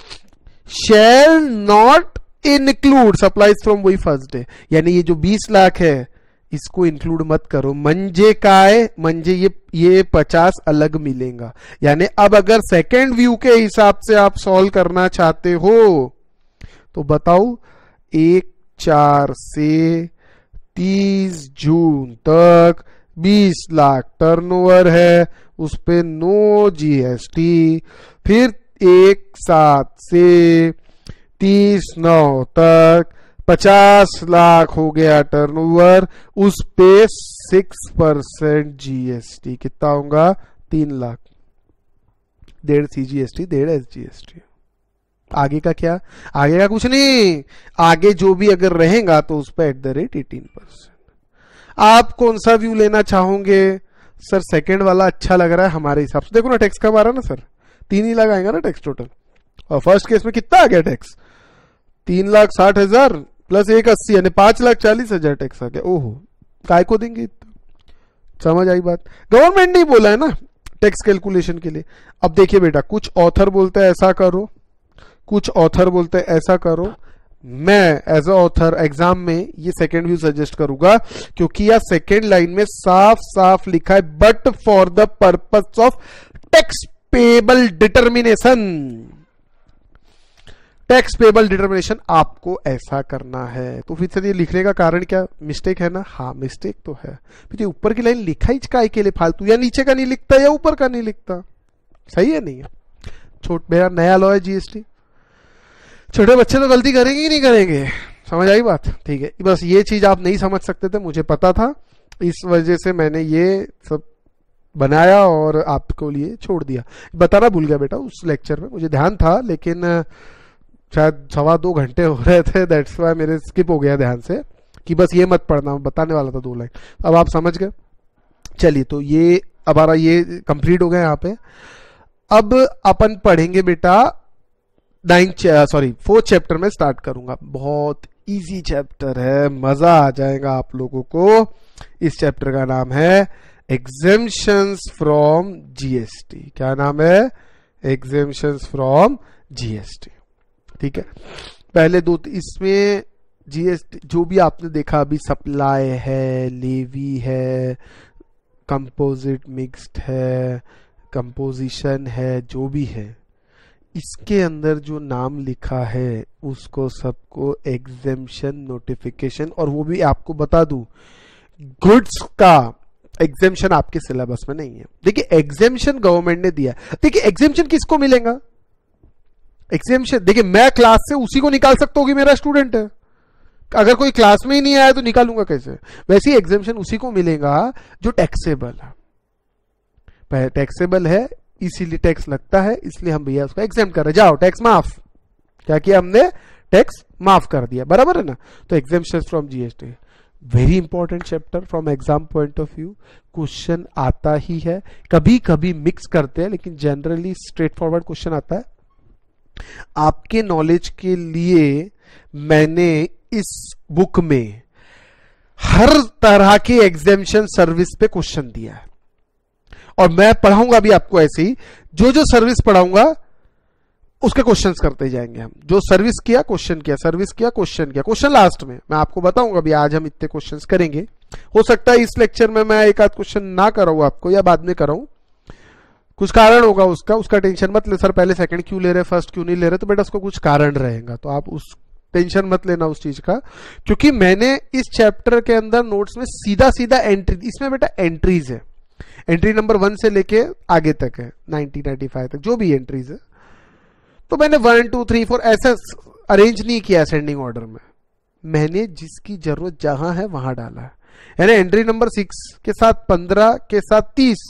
shall not include supplies from वही फर्स्ट डे। यानी ये जो बीस लाख है इसको इंक्लूड मत करो। मंजे का है, मंजे ये ये पचास अलग मिलेगा। यानी अब अगर सेकेंड व्यू के हिसाब से आप सॉल्व करना चाहते हो तो बताओ, एक चार से तीस जून तक बीस लाख टर्नओवर है, उस पे नो जीएसटी। फिर एक सात से तीस नौ तक पचास लाख हो गया टर्नओवर, उस पे सिक्स परसेंट जीएसटी कितना होगा? तीन लाख। डेढ़ सीजीएसटी, डेढ़ एसजीएसटी। आगे का क्या? आगे का कुछ नहीं, आगे जो भी अगर रहेगा तो उस पर at the rate eighteen percent. आप कौन सा व्यू लेना चाहोगे? सर सेकंड वाला अच्छा लग रहा है हमारे हिसाब से। देखो ना टैक्स कब आ रहा है ना सर, तीन ही लगाएगा ना टैक्स टोटल। और फर्स्ट केस में कितना आ गया टैक्स? तीन लाख साठ हजार प्लस एक अस्सी यानी पांच लाख चालीस हजार टैक्स आ गया। ओहो, काय को देंगे इतना? समझ आई बात? गवर्नमेंट ने बोला है ना टैक्स कैलकुलेशन के लिए। अब देखिए बेटा, कुछ ऑथर बोलते हैं ऐसा करो, कुछ ऑथर बोलते हैं ऐसा करो। मैं एज अ ऑथर एग्जाम में ये सेकेंड व्यू सजेस्ट करूंगा, क्योंकि यह सेकेंड लाइन में साफ साफ लिखा है but for the purpose of tax payable determination. Tax payable determination आपको ऐसा करना है। तो फिर से ये लिखने का कारण क्या? मिस्टेक है ना? हाँ मिस्टेक तो है। फिर ये ऊपर की लाइन लिखा ही काय के लिए फालतू? या नीचे का नहीं लिखता या ऊपर का नहीं लिखता? सही है नहीं है? छोट मेरा नया लॉ है जीएसटी, छोटे बच्चे तो गलती करेंगे ही नहीं करेंगे। समझ आई बात? ठीक है, बस ये चीज आप नहीं समझ सकते थे, मुझे पता था, इस वजह से मैंने ये सब बनाया और आपको लिए छोड़ दिया। बताना भूल गया बेटा उस लेक्चर में, मुझे ध्यान था लेकिन शायद सवा दो घंटे हो रहे थे, दैट्स वाई मेरे स्किप हो गया ध्यान से कि बस ये मत पढ़ना, बताने वाला था दो लाइन। अब आप समझ गए। चलिए, तो ये हमारा ये कंप्लीट हो गया यहाँ पे। अब अपन पढ़ेंगे बेटा नाइन्थ सॉरी फोर्थ चैप्टर में स्टार्ट करूंगा। बहुत इजी चैप्टर है, मजा आ जाएगा आप लोगों को। इस चैप्टर का नाम है एग्जेम्पशंस फ्रॉम जीएसटी। क्या नाम है? Exemptions from GST. ठीक है, पहले दो इसमें जीएसटी जो भी आपने देखा अभी, सप्लाई है, लेवी है, कंपोजिट मिक्स्ड है, कंपोजिशन है, जो भी है, इसके अंदर जो नाम लिखा है उसको सबको एग्जेम्पशन नोटिफिकेशन, और वो भी आपको बता दूं गुड्स का एग्जेम्पशन आपके सिलेबस में नहीं है। देखिए एग्जेम्पशन गवर्नमेंट ने दिया। देखिए एग्जेम्पशन किसको मिलेगा? एग्जेम्पशन देखिए मैं क्लास से उसी को निकाल सकता हूँ कि मेरा स्टूडेंट है। अगर कोई क्लास में ही नहीं आया तो निकालूंगा कैसे? वैसे ही एग्जेम्पशन उसी को मिलेगा जो टैक्सेबल है। टैक्सेबल है इसीलिए टैक्स लगता है, इसलिए हम भैया उसको एग्जेम्प्ट कर रहे। जाओ टैक्स माफ। क्या किया हमने? टैक्स माफ कर दिया, बराबर है ना? तो exemption from GST very important chapter from exam point of view. Question आता ही है, कभी कभी मिक्स करते हैं लेकिन जनरली स्ट्रेट फॉरवर्ड क्वेश्चन आता है। आपके नॉलेज के लिए मैंने इस बुक में हर तरह के एग्जेम्पशन सर्विस पे क्वेश्चन दिया है, और मैं पढ़ाऊंगा भी आपको ऐसे ही। जो जो सर्विस पढ़ाऊंगा उसके क्वेश्चंस करते जाएंगे हम। जो सर्विस किया क्वेश्चन किया, सर्विस किया क्वेश्चन किया, क्वेश्चन लास्ट में मैं आपको बताऊंगा भी। आज हम इतने क्वेश्चंस करेंगे, हो सकता है इस लेक्चर में मैं एक आध क्वेश्चन ना कराऊं आपको, या बाद में कराऊं, कुछ कारण होगा उसका। उसका टेंशन मत ले, सर पहले सेकंड क्यों ले रहे, फर्स्ट क्यों नहीं ले रहे, तो बेटा उसको कुछ कारण रहेगा, तो आप उस टेंशन मत लेना उस चीज का। क्योंकि मैंने इस चैप्टर के अंदर नोट्स में सीधा सीधा एंट्री, इसमें बेटा एंट्रीज है, एंट्री नंबर वन से लेके आगे तक है नाइनटीन नाइंटी फाइव तक जो भी एंट्रीज है। तो मैंने वन टू थ्री फोर ऐसा अरेंज नहीं किया असेंडिंग ऑर्डर में, मैंने जिसकी जरूरत जहां है वहां डाला है। यानी एंट्री नंबर सिक्स के साथ पंद्रह के साथ तीस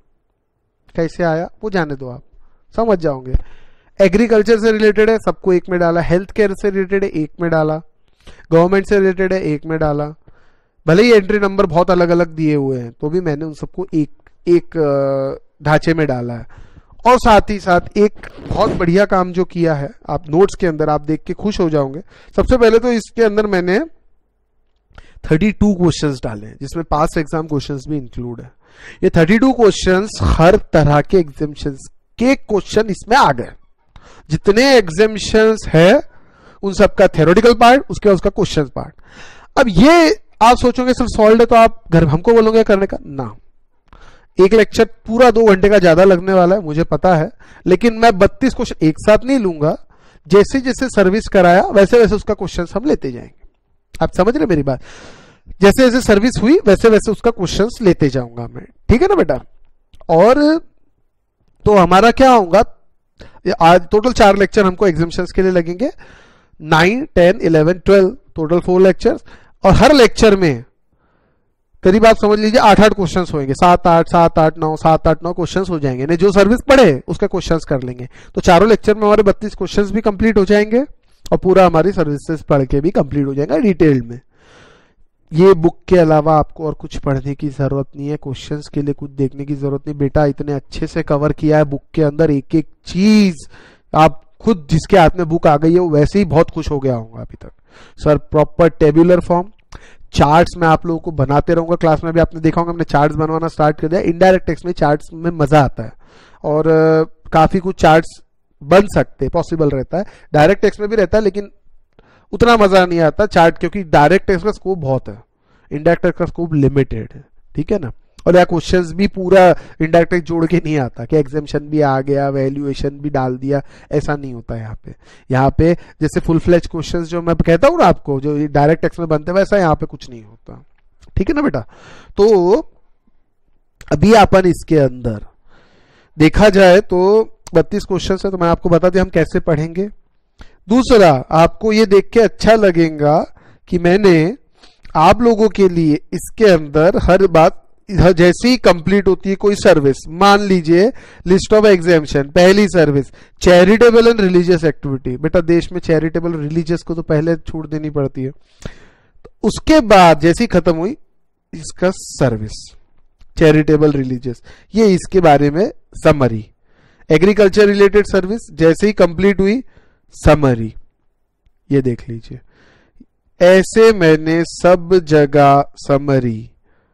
कैसे आया वो जाने दो, आप समझ जाओगे। एग्रीकल्चर से रिलेटेड है, सबको एक में डाला। हेल्थ केयर से रिलेटेड है, एक में डाला। गवर्नमेंट से रिलेटेड है, एक में डाला। भले ही एंट्री नंबर बहुत अलग अलग दिए हुए हैं तो भी मैंने उन सबको एक एक ढांचे में डाला है। और साथ ही साथ एक बहुत बढ़िया काम जो किया है, आप नोट्स के अंदर आप देख के खुश हो जाओगे। सबसे पहले तो इसके अंदर मैंने बत्तीस क्वेश्चंस डाले हैं, जिसमें पास एग्जाम क्वेश्चंस भी इंक्लूड है। ये बत्तीस क्वेश्चंस हर तरह के एग्जामिनेशंस के क्वेश्चन इसमें आ गए। जितने एग्जामिनेशंस है उन सबका थ्योरेटिकल पार्ट, उसके बाद उसका क्वेश्चन पार्ट। अब ये आप सोचोगे सर सॉल्व है तो आप घर हमको बोलोगे करने का ना। एक लेक्चर पूरा दो घंटे का ज्यादा लगने वाला है, मुझे पता है, लेकिन मैं बत्तीस क्वेश्चन एक साथ नहीं लूंगा। जैसे जैसे सर्विस कराया वैसे वैसे उसका क्वेश्चन हम लेते जाएंगे। आप समझ रहे मेरी बात? जैसे जैसे सर्विस हुई वैसे वैसे उसका क्वेश्चन लेते जाऊंगा मैं, ठीक है ना बेटा? और तो हमारा क्या होगा, आज टोटल चार लेक्चर हमको एग्जामिनेशंस के लिए लगेंगे। Nine ten eleven twelve total four lectures, और हर लेक्चर में करीब आप समझ लीजिए आठ आठ क्वेश्चंस होंगे, सात आठ सात आठ नौ सात आठ नौ क्वेश्चंस हो जाएंगे, नहीं जो सर्विस पढ़े उसका क्वेश्चंस कर लेंगे, तो चारों लेक्चर में हमारे बत्तीस क्वेश्चंस भी कंप्लीट हो जाएंगे और पूरा हमारी सर्विसेज पढ़ के भी कंप्लीट हो जाएगा डिटेल में। ये बुक के अलावा आपको और कुछ पढ़ने की जरूरत नहीं है, क्वेश्चंस के लिए कुछ देखने की जरूरत नहीं। बेटा इतने अच्छे से कवर किया है बुक के अंदर, एक एक चीज आप खुद जिसके हाथ में बुक आ गई है वो वैसे ही बहुत खुश हो गया होगा अभी तक। Sir proper tabular form, charts में आप लोगों को बनाते रहूंगा, क्लास में भी आपने देखा होगा हमने चार्ट्स बनवाना स्टार्ट कर दिया। इनडायरेक्ट टेक्स्ट में चार्ट्स में मजा आता है और काफी कुछ चार्ट्स बन सकते हैं, पॉसिबल रहता है। डायरेक्ट टेक्स्ट में भी रहता है लेकिन उतना मजा नहीं आता चार्ट, क्योंकि डायरेक्ट टेक्स्ट का स्कोप बहुत है, इनडायरेक्ट टेक्स्ट का स्कोप लिमिटेड है, ठीक है ना। और यहाँ क्वेश्चंस भी पूरा इनडायरेक्ट टेक्स्ट जोड़ के नहीं आता कि एग्जाम्शन भी आ गया, वैल्यूएशन भी डाल दिया, ऐसा नहीं होता यहाँ पे। यहाँ पे जैसे फुल फ्लेज क्वेश्चंस जो मैं कहता हूँ ना आपको, जो डायरेक्ट टेक्स्ट में बनते हैं, वैसा यहाँ पे कुछ नहीं होता, ठीक है ना बेटा। तो अभी अपन इसके अंदर देखा जाए तो बत्तीस क्वेश्चन है, तो मैं आपको बता दिया हम कैसे पढ़ेंगे। दूसरा, आपको ये देख के अच्छा लगेगा कि मैंने आप लोगों के लिए इसके अंदर हर बात जैसे ही कंप्लीट होती है कोई सर्विस, मान लीजिए लिस्ट ऑफ एग्जाम्शन, पहली service charitable and religious activity. बेटा देश में चैरिटेबल रिलीजियस को तो पहले छूट देनी पड़ती है, तो उसके बाद जैसी खत्म हुई इसका सर्विस चैरिटेबल रिलीजियस, ये इसके बारे में समरी। एग्रीकल्चर रिलेटेड सर्विस जैसे ही कंप्लीट हुई समरी, ये देख लीजिए। ऐसे मैंने सब जगह समरी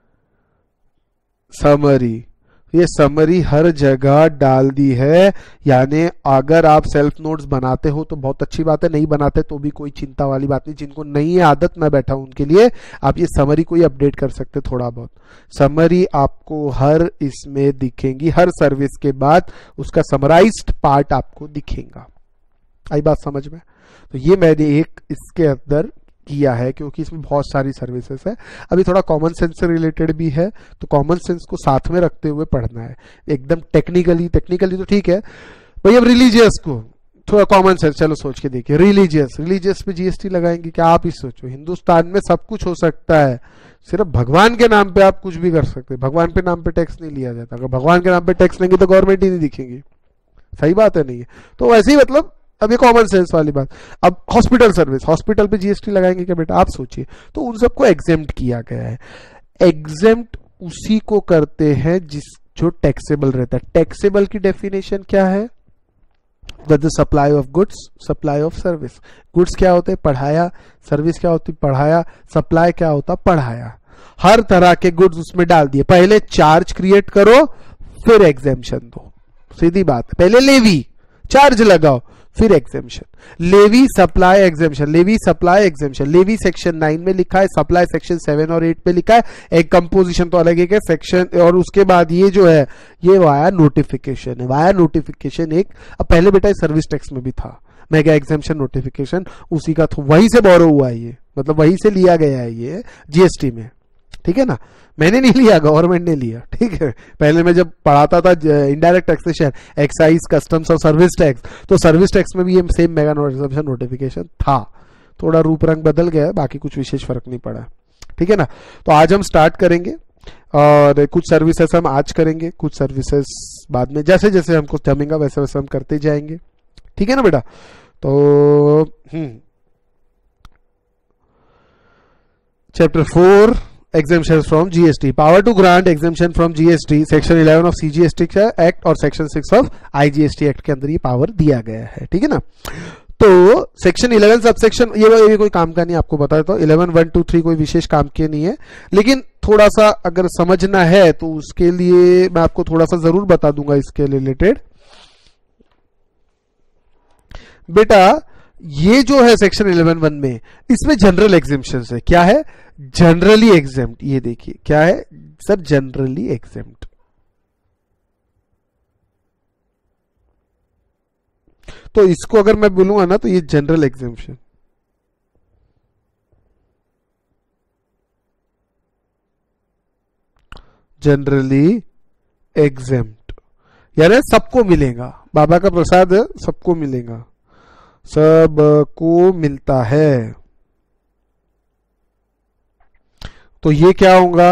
समरी ये समरी हर जगह डाल दी है। यानी अगर आप सेल्फ नोट्स बनाते हो तो बहुत अच्छी बात है, नहीं बनाते तो भी कोई चिंता वाली बात नहीं। जिनको नहीं है आदत, मैं बैठा हूं उनके लिए आप ये समरी को ही अपडेट कर सकते थोड़ा बहुत। समरी आपको हर इसमें दिखेंगी, हर सर्विस के बाद उसका समराइज्ड पार्ट आपको दिखेगा। आई बात समझ में? तो ये मैंने एक इसके अंदर किया है क्योंकि इसमें बहुत सारी सर्विसेज है। अभी थोड़ा कॉमन सेंस से रिलेटेड भी है, तो कॉमन सेंस को साथ में रखते हुए पढ़ना है। एकदम टेक्निकली टेक्निकली तो ठीक है भाई, अब रिलीजियस को थोड़ा कॉमन सेंस, चलो सोच के देखिए। रिलीजियस रिलीजियस पे जीएसटी लगाएंगे क्या? आप ही सोचो, हिंदुस्तान में सब कुछ हो सकता है, सिर्फ भगवान के नाम पे आप कुछ भी कर सकते हैं। भगवान के नाम पे टैक्स नहीं लिया जाता, अगर भगवान के नाम पे टैक्स लेंगे तो गवर्नमेंट ही नहीं दिखेगी। सही बात है नहीं है? तो वैसे ही मतलब अब ये कॉमन सेंस वाली बात। अब हॉस्पिटल सर्विस, हॉस्पिटल पे जीएसटी लगाएंगे क्या बेटा? आप सोचिए। तो उन सबको एग्जेम्प्ट किया गया है। एग्जेम्प्ट उसी को करते हैं जिस जो टैक्सेबल रहता है। टैक्सेबल की डेफिनेशन क्या है? The supply of goods, supply of service. Goods क्या होते हैं? पढ़ाया। सर्विस क्या होती? पढ़ाया। सप्लाई क्या होता? पढ़ाया। हर तरह के गुड्स उसमें डाल दिए। पहले चार्ज क्रिएट करो, फिर एग्जेम्पशन दो। सीधी बात। पहले लेवी, चार्ज लगाओ, फिर exemption. Levy supply exemption, levy supply exemption. Levy section nine में लिखा है, सप्लाई सेक्शन सेवन और एट पे लिखा है। एक कंपोजिशन तो अलग है सेक्शन, और उसके बाद ये जो है ये वाया नोटिफिकेशन है। वाया नोटिफिकेशन एक, अब पहले बेटा सर्विस टैक्स में भी था मेगा एग्जेम्पशन नोटिफिकेशन, उसी का वहीं से बोरो हुआ है ये, मतलब वहीं से लिया गया है ये जीएसटी में, ठीक है ना। मैंने नहीं लिया, गवर्नमेंट ने लिया, ठीक है। पहले मैं जब पढ़ाता था इनडायरेक्ट टैक्सेशन, एक्साइज, कस्टम्स और सर्विस टैक्स, तो सर्विस टैक्स में भी ये सेम मेगा एग्जेम्पशन नोटिफिकेशन था। थोड़ा रूप रंग बदल गया, बाकी कुछ विशेष फर्क नहीं पड़ा, ठीक है ना। तो आज हम स्टार्ट करेंगे और कुछ सर्विसेज हम आज करेंगे, कुछ सर्विसेज बाद में, जैसे जैसे हमको जमेगा वैसे वैसे हम करते जाएंगे, ठीक है ना बेटा। तो hmm chapter four, exemptions from G S T, power to grant exemption from G S T, section eleven of C G S T act और section six of I G S T act के अंदर ये power दिया गया है, ठीक है ना। तो सेक्शन इलेवन सब सेक्शन ये, ये कोई काम का नहीं, आपको बता देता हूँ। इलेवन वन टू थ्री कोई विशेष काम के नहीं है, लेकिन थोड़ा सा अगर समझना है तो उसके लिए मैं आपको थोड़ा सा जरूर बता दूंगा इसके रिलेटेड। बेटा ये जो है सेक्शन इलेवन वन में, इसमें जनरल एग्जेम्पशन है। क्या है? Generally exempt. ये देखिए क्या है सर? Generally exempt. तो इसको अगर मैं बोलूंगा ना तो ये जनरल एग्जेम्पशन, जनरली एग्जेम्प्ट यानी सबको मिलेगा, बाबा का प्रसाद है, सबको मिलेगा, सबको मिलता है। तो ये क्या होगा,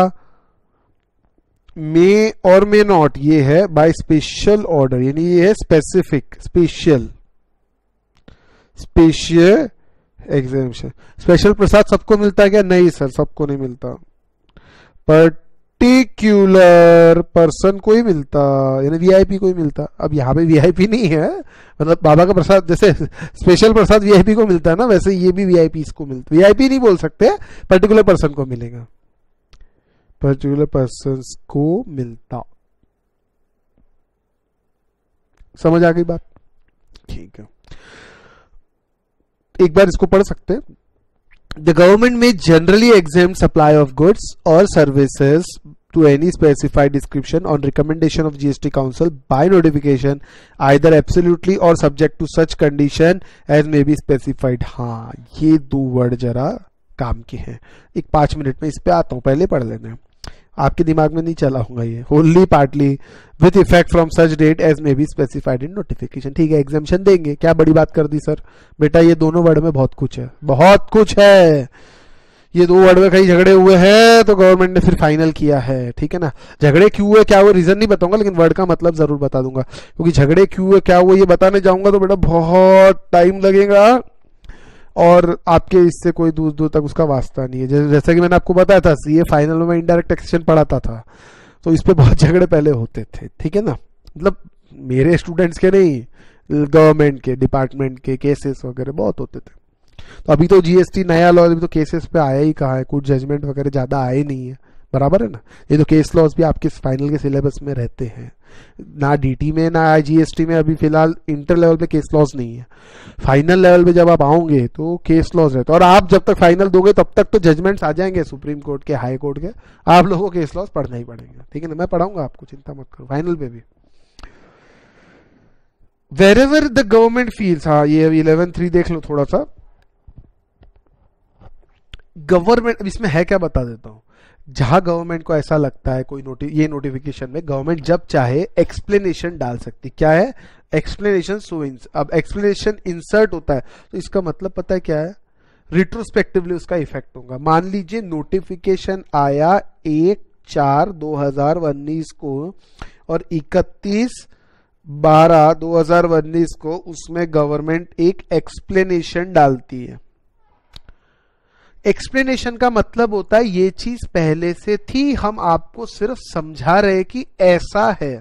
मे और मे नॉट, ये है बाय स्पेशल ऑर्डर, यानी ये है specific, special, special exemption. Special प्रसाद सबको मिलता है क्या? नहीं सर, सबको नहीं मिलता। पर्टिक्यूलर पर्सन को ही मिलता, यानी वीआईपी को ही मिलता। अब यहाँ पे वीआईपी नहीं है, मतलब बाबा का प्रसाद जैसे स्पेशल प्रसाद वीआईपी को मिलता है ना, वैसे ये भी वीआईपी को मिलता। वीआईपी नहीं बोल सकते, पर्टिकुलर पर्सन को मिलेगा, पर्टिकुलर पर्सन को मिलता। समझ आ गई बात? ठीक है, एक बार इसको पढ़ सकते हैं। The government may generally exempt supply of goods or services to any specified description on recommendation of G S T Council by notification, either absolutely or subject to such condition as may be specified। हाँ, ये दो word जरा काम के हैं, एक पांच minute में इस पे आता हूं, पहले पढ़ लेना है, आपके दिमाग में नहीं चला होगा ये। Wholly partly with effect from such date as may be specified in notification. ठीक है, एग्जामिशन देंगे, क्या बड़ी बात कर दी सर? बेटा ये दोनों वर्ड में बहुत कुछ है, बहुत कुछ है। ये दो वर्ड में कहीं झगड़े हुए हैं तो गवर्नमेंट ने फिर फाइनल किया है, ठीक है ना। झगड़े क्यों हुए, क्या हुए, रीजन नहीं बताऊंगा, लेकिन वर्ड का मतलब जरूर बता दूंगा, क्योंकि झगड़े क्यों हुए, क्या हुआ, ये बताने जाऊंगा तो बेटा बहुत टाइम लगेगा और आपके इससे कोई दूर दूर तक उसका वास्ता नहीं है। जैसे जैसे कि मैंने आपको बताया था, सीए फाइनल में इनडायरेक्ट टैक्सेशन पढ़ाता था, तो इस पे बहुत झगड़े पहले होते थे, ठीक है ना। मतलब मेरे स्टूडेंट्स के नहीं, गवर्नमेंट के, डिपार्टमेंट के केसेस वगैरह बहुत होते थे। तो अभी तो जीएसटी नया लॉ, अभी तो केसेस पे आया ही कहाँ है, कुछ जजमेंट वगैरह ज्यादा आए नहीं है, बराबर है ना। ये तो केस लॉज भी आपके फाइनल के सिलेबस में रहते हैं, ना डीटी में ना जीएसटी में। अभी फिलहाल इंटर लेवल पे केस लॉज नहीं है, फाइनल लेवल पे जब आप आओगे तो केस लॉज रहता है। और आप जब तक फाइनल दोगे तब तक तो जजमेंट्स आ जाएंगे सुप्रीम कोर्ट के, हाई कोर्ट के, आप लोगों को केस लॉज पढ़ना ही पड़ेगा, ठीक है ना। मैं पढ़ाऊंगा आपको, चिंता मत करो, फाइनल पे भी। वेरेवर द गवर्नमेंट फील्स, हाँ ये इलेवन थ्री देख लो थोड़ा सा। गवर्नमेंट इसमें है क्या बता देता हूं। जहां गवर्नमेंट को ऐसा लगता है कोई नोटि ये नोटिफिकेशन में गवर्नमेंट जब चाहे एक्सप्लेनेशन डाल सकती, क्या है एक्सप्लेनेशन। सो अब एक्सप्लेनेशन इंसर्ट होता है तो इसका मतलब पता है क्या है, रिट्रोस्पेक्टिवली उसका इफेक्ट होगा। मान लीजिए नोटिफिकेशन आया एक चार दो हजार उन्नीस को और इकतीस बारह दो हजार उन्नीस को उसमें गवर्नमेंट एक एक्सप्लेनेशन डालती है। एक्सप्लेनेशन का मतलब होता है ये चीज पहले से थी, हम आपको सिर्फ समझा रहे कि ऐसा है।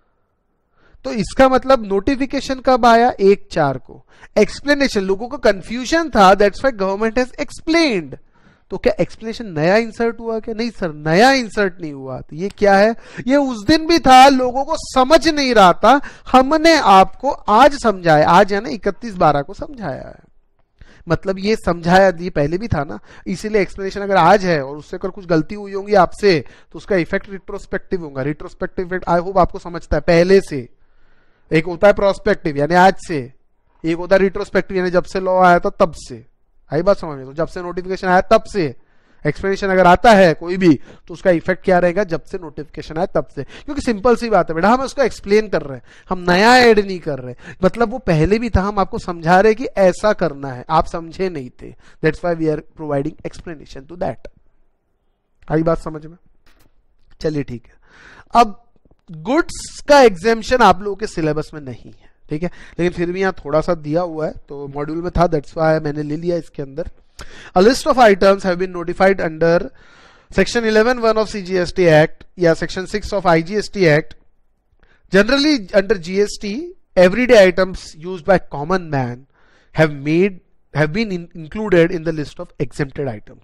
तो इसका मतलब नोटिफिकेशन कब आया, एक चार को। एक्सप्लेनेशन, लोगों को कंफ्यूजन था, that's why government has explained. तो क्या एक्सप्लेनेशन नया इंसर्ट हुआ क्या? नहीं सर, नया इंसर्ट नहीं हुआ। तो ये क्या है, ये उस दिन भी था, लोगों को समझ नहीं रहा था, हमने आपको आज समझाया, आज यानी इकतीस बारह को समझाया है। मतलब ये समझाया, ये पहले भी था ना, इसीलिए एक्सप्लेनेशन अगर आज है और उससे अगर कुछ गलती हुई होंगी आपसे तो उसका इफेक्ट रिट्रोस्पेक्टिव होगा। रिट्रोस्पेक्टिव इफेक्ट आई होप आपको समझता है, पहले से। एक होता है प्रोस्पेक्टिव यानी आज से, एक होता है रिट्रोस्पेक्टिव यानी जब से लॉ आया था तब से। आई बात समझ में? तो जब से नोटिफिकेशन आया तब से एक्सप्लेनेशन अगर आता है कोई भी तो उसका इफेक्ट क्या रहेगा, जब से नोटिफिकेशन आया तब से। क्योंकि सिंपल सी बात है बेटा, हम उसको एक्सप्लेन कर रहे हैं, हम नया ऐड नहीं कर रहे। मतलब वो पहले भी था, हम आपको समझा रहे कि ऐसा करना है, आप समझे नहीं थे, that's why we are providing explanation to that. आई बात समझ में? चलिए ठीक है। अब गुड्स का एग्जेम्पशन आप लोगों के सिलेबस में नहीं है, ठीक है, लेकिन फिर भी यहाँ थोड़ा सा दिया हुआ है, तो मॉड्यूल में था, दैट्स व्हाई मैंने ले लिया इसके अंदर। A list of items have been notified under Section eleven one of C G S T Act या Section six of I G S T Act. Generally, under G S T, everyday items used by common man have made have been in, included in the list of exempted items.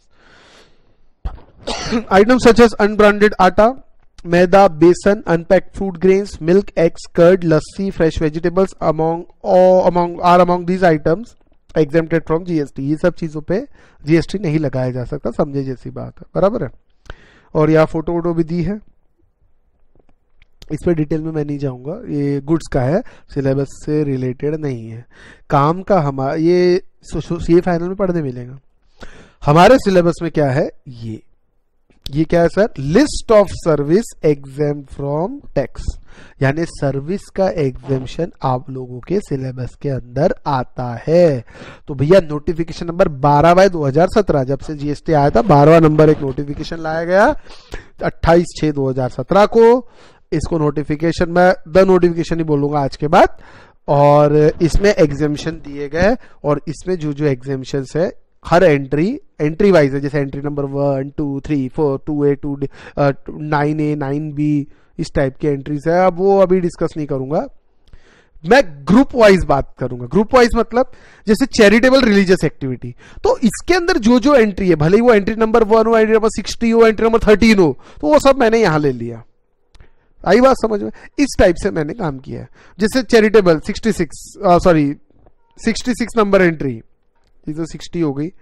Items such as unbranded atta, maida, besan, unpacked fruit grains, milk, eggs, curd, lassi, fresh vegetables among all among are among these items exempted from G S T. ये सब चीजों पे G S T नहीं लगाया जा सकता, समझे जैसी बात है, बराबर है। और यहाँ फोटो वोटो भी दी है, इस पे डिटेल में मैं नहीं जाऊंगा, ये गुड्स का है, सिलेबस से रिलेटेड नहीं है। काम का हमारा ये ये फाइनल में पढ़ने मिलेगा। हमारे सिलेबस में क्या है, ये ये क्या है sir? List of service exempt from tax, यानी सर्विस का एग्जेम्पशन आप लोगों के सिलेबस के अंदर आता है। तो भैया नोटिफिकेशन नंबर बारह बाय दो हजार सत्रह, जब से जीएसटी आया था बारहवां नंबर एक नोटिफिकेशन लाया गया अट्ठाईस छह दो हजार सत्रह को। इसको नोटिफिकेशन में द नोटिफिकेशन ही बोलूंगा आज के बाद। और इसमें एग्जेम्पशन दिए गए, और इसमें जो जो एग्जेम्पशन है हर एंट्री एंट्री वाइज है, जैसे entry number one two three four two A two nine A nine B, इस टाइप की एंट्रीज है। अब वो अभी डिस्कस नहीं करूंगा, मैं ग्रुप वाइज बात करूंगा। ग्रुप वाइज मतलब जैसे चैरिटेबल रिलीजियस एक्टिविटी, तो इसके अंदर जो जो एंट्री है, भले ही वो एंट्री नंबर वन हो, एंट्री नंबर सिक्सटी हो, एंट्री नंबर थर्टीन हो, तो वो सब मैंने यहां ले लिया। आई बात समझ में? इस टाइप से मैंने काम किया है। जैसे charitable sixty six sorry sixty six number entry, ये तो सिक्सटी हो गई,